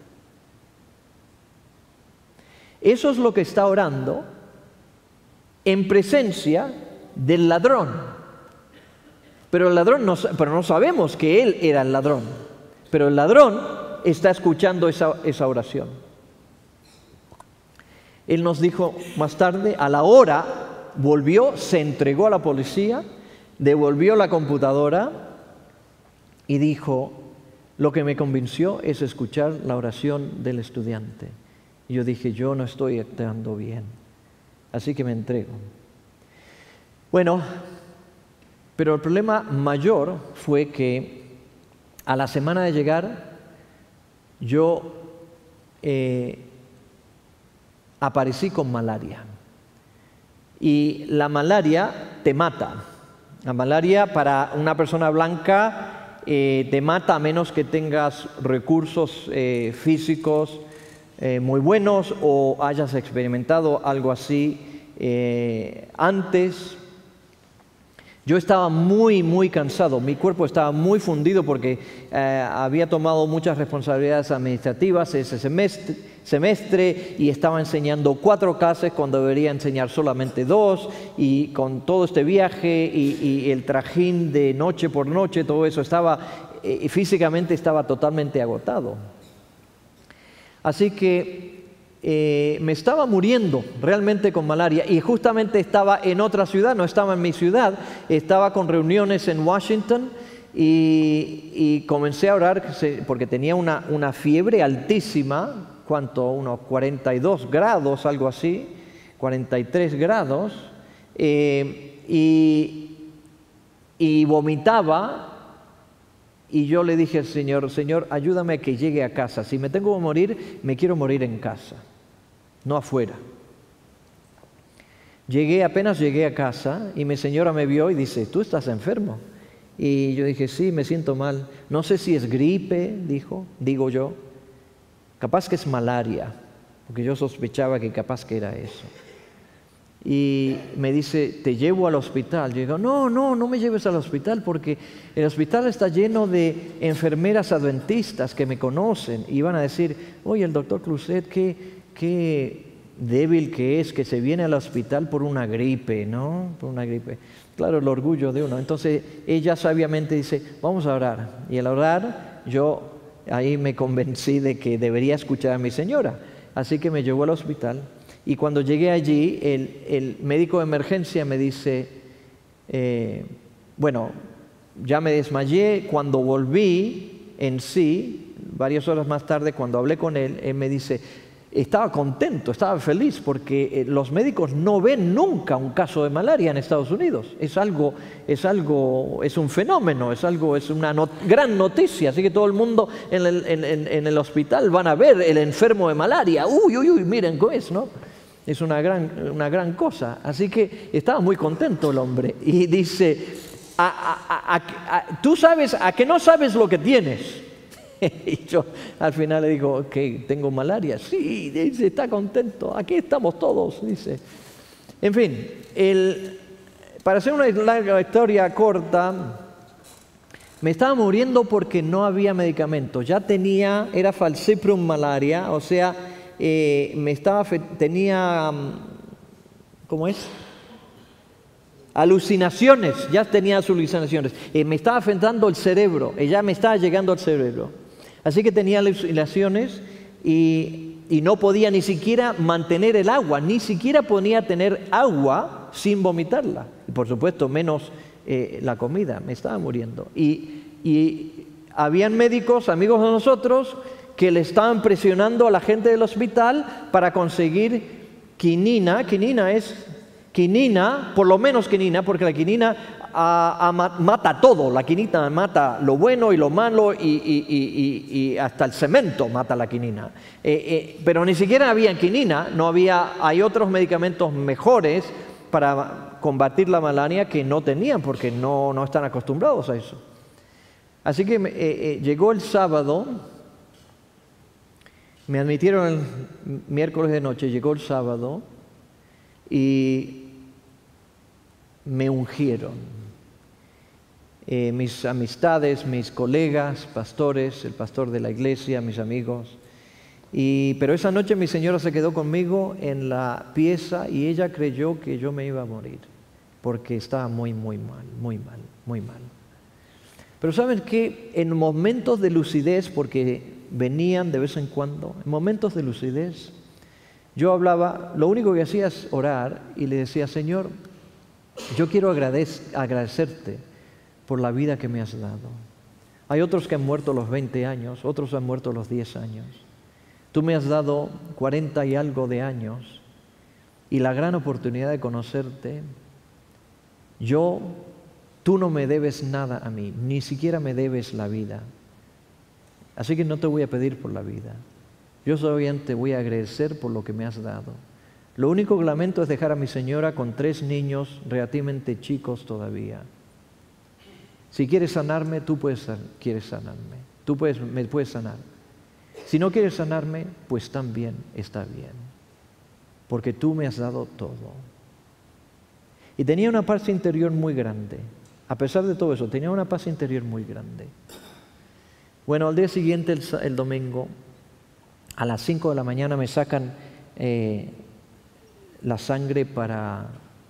Eso es lo que está orando en presencia del ladrón. Pero el ladrón no, pero no sabemos que él era el ladrón. Pero el ladrón está escuchando esa, esa oración. Él nos dijo más tarde, a la hora, volvió, se entregó a la policía, devolvió la computadora y dijo, lo que me convenció es escuchar la oración del estudiante. Y yo dije, yo no estoy actuando bien, así que me entrego. Bueno, pero el problema mayor fue que a la semana de llegar yo eh, aparecí con malaria. Y la malaria te mata. La malaria para una persona blanca eh, te mata a menos que tengas recursos eh, físicos eh, muy buenos o hayas experimentado algo así eh, antes. Yo estaba muy, muy cansado, mi cuerpo estaba muy fundido porque eh, había tomado muchas responsabilidades administrativas ese semestre, semestre y estaba enseñando cuatro clases cuando debería enseñar solamente dos, y con todo este viaje y, y el trajín de noche por noche, todo eso, estaba, eh, físicamente estaba totalmente agotado. Así que Eh, me estaba muriendo realmente con malaria y justamente estaba en otra ciudad, no estaba en mi ciudad, estaba con reuniones en Washington y, y comencé a orar porque tenía una, una fiebre altísima, ¿cuánto? Unos cuarenta y dos grados, algo así, cuarenta y tres grados, eh, y, y vomitaba. Y yo le dije al Señor, Señor, ayúdame a que llegue a casa. Si me tengo que morir, me quiero morir en casa, no afuera. Llegué, apenas llegué a casa y mi señora me vio y dice, ¿tú estás enfermo? Y yo dije, sí, me siento mal. No sé si es gripe, dijo, digo yo. Capaz que es malaria, porque yo sospechaba que capaz que era eso. Y me dice, te llevo al hospital. Yo digo, no, no, no me lleves al hospital porque el hospital está lleno de enfermeras adventistas que me conocen y van a decir, oye, el doctor Cluzet, qué, qué débil que es, que se viene al hospital por una gripe, ¿no? Por una gripe. Claro, el orgullo de uno. Entonces ella sabiamente dice, vamos a orar. Y al orar, yo ahí me convencí de que debería escuchar a mi señora. Así que me llevó al hospital. Y cuando llegué allí, el, el médico de emergencia me dice, eh, bueno, ya me desmayé, cuando volví en sí, varias horas más tarde, cuando hablé con él, él me dice, estaba contento, estaba feliz, porque los médicos no ven nunca un caso de malaria en Estados Unidos. Es algo, es algo, es un fenómeno, es algo, es una not- gran noticia. Así que todo el mundo en el, en, en, en el hospital van a ver el enfermo de malaria. Uy, uy, uy, miren cómo es, ¿no? Es una gran, una gran cosa. Así que estaba muy contento el hombre. Y dice, a, a, a, a, tú sabes, a que no sabes lo que tienes. Y yo al final le digo, que tengo malaria. Sí, dice, está contento. Aquí estamos todos, dice. En fin, el, para hacer una larga historia corta, me estaba muriendo porque no había medicamentos. Ya tenía, era falciparum malaria, o sea, eh, me estaba, tenía, ¿cómo es? Alucinaciones, ya tenía alucinaciones. Eh, me estaba afectando el cerebro, eh, ya me estaba llegando al cerebro. Así que tenía alucinaciones y, y no podía ni siquiera mantener el agua, ni siquiera podía tener agua sin vomitarla. Y por supuesto, menos eh, la comida, me estaba muriendo. Y, y habían médicos, amigos de nosotros, que le estaban presionando a la gente del hospital para conseguir quinina. Quinina es, quinina, por lo menos quinina, porque la quinina A, a, mata todo, la quinina mata lo bueno y lo malo y, y, y, y hasta el cemento mata la quinina. Eh, eh, pero ni siquiera había quinina, no había, hay otros medicamentos mejores para combatir la malaria que no tenían porque no, no están acostumbrados a eso. Así que eh, eh, llegó el sábado, me admitieron el miércoles de noche, llegó el sábado y me ungieron. Eh, mis amistades, mis colegas, pastores, el pastor de la iglesia, mis amigos. Y, pero esa noche mi señora se quedó conmigo en la pieza y ella creyó que yo me iba a morir, porque estaba muy, muy mal, muy mal, muy mal. Pero ¿saben qué? En momentos de lucidez, porque venían de vez en cuando, en momentos de lucidez, yo hablaba, lo único que hacía es orar y le decía, Señor, yo quiero agradecerte por la vida que me has dado. Hay otros que han muerto a los veinte años, otros han muerto a los diez años. Tú me has dado cuarenta y algo de años y la gran oportunidad de conocerte. Yo, tú no me debes nada a mí, ni siquiera me debes la vida. Así que no te voy a pedir por la vida. Yo solamente te voy a agradecer por lo que me has dado. Lo único que lamento es dejar a mi señora con tres niños relativamente chicos todavía. Si quieres sanarme, tú puedes, quieres sanarme. Tú puedes, me puedes sanar. Si no quieres sanarme, pues también está bien. Porque tú me has dado todo. Y tenía una paz interior muy grande. A pesar de todo eso, tenía una paz interior muy grande. Bueno, al día siguiente, el, el domingo, a las cinco de la mañana me sacan eh, la sangre para...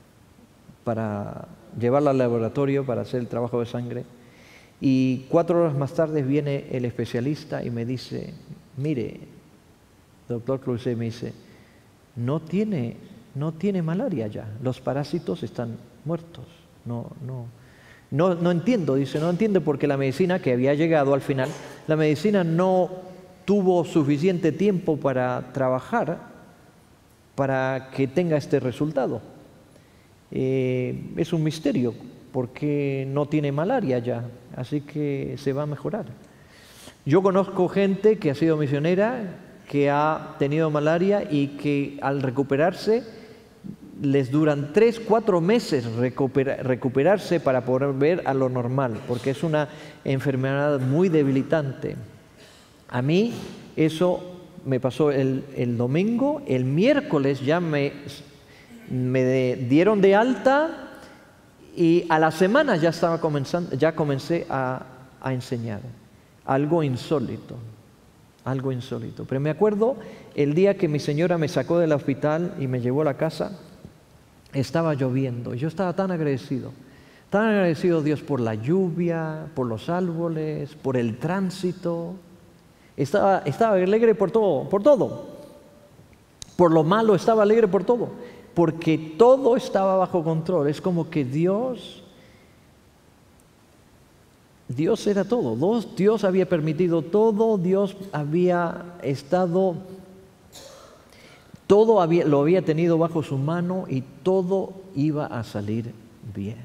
para llevarla al laboratorio para hacer el trabajo de sangre. Y cuatro horas más tarde viene el especialista y me dice, mire, doctor Cruce, me dice, no tiene, no tiene malaria ya, los parásitos están muertos. No, no, no, no entiendo, dice, no entiendo porque la medicina que había llegado al final, la medicina no tuvo suficiente tiempo para trabajar para que tenga este resultado. Eh, es un misterio porque no tiene malaria ya, así que se va a mejorar. Yo conozco gente que ha sido misionera, que ha tenido malaria y que al recuperarse les duran tres, cuatro meses recupera, recuperarse para poder volver a lo normal, porque es una enfermedad muy debilitante. A mí eso me pasó el, el domingo, el miércoles ya me... me dieron de alta y a la semana ya estaba comenzando, ya comencé a, a enseñar. Algo insólito, algo insólito. Pero me acuerdo el día que mi señora me sacó del hospital y me llevó a la casa, estaba lloviendo. Yo estaba tan agradecido, tan agradecido a Dios por la lluvia, por los árboles, por el tránsito. Estaba, estaba alegre por todo, por todo. Por lo malo estaba alegre por todo. Porque todo estaba bajo control. Es como que Dios Dios era todo, Dios había permitido todo, Dios había estado, todo había, lo había tenido bajo su mano y todo iba a salir bien.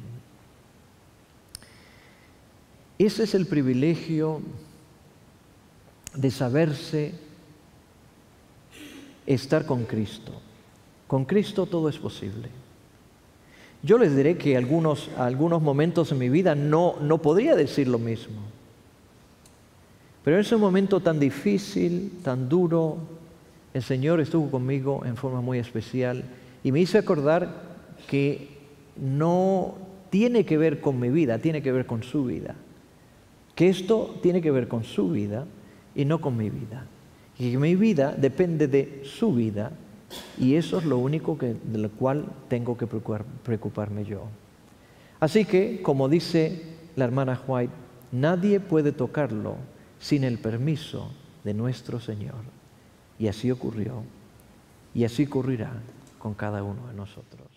Ese es el privilegio de saberse estar con Cristo. Con Cristo todo es posible. Yo les diré que algunos, algunos momentos en mi vida no, no podría decir lo mismo. Pero en ese momento tan difícil, tan duro, el Señor estuvo conmigo en forma muy especial y me hizo acordar que no tiene que ver con mi vida, tiene que ver con su vida. Que esto tiene que ver con su vida y no con mi vida. Y que mi vida depende de su vida y eso es lo único que, de lo cual tengo que preocupar, preocuparme yo. Así que, como dice la hermana White, nadie puede tocarlo sin el permiso de nuestro Señor. Y así ocurrió y así ocurrirá con cada uno de nosotros.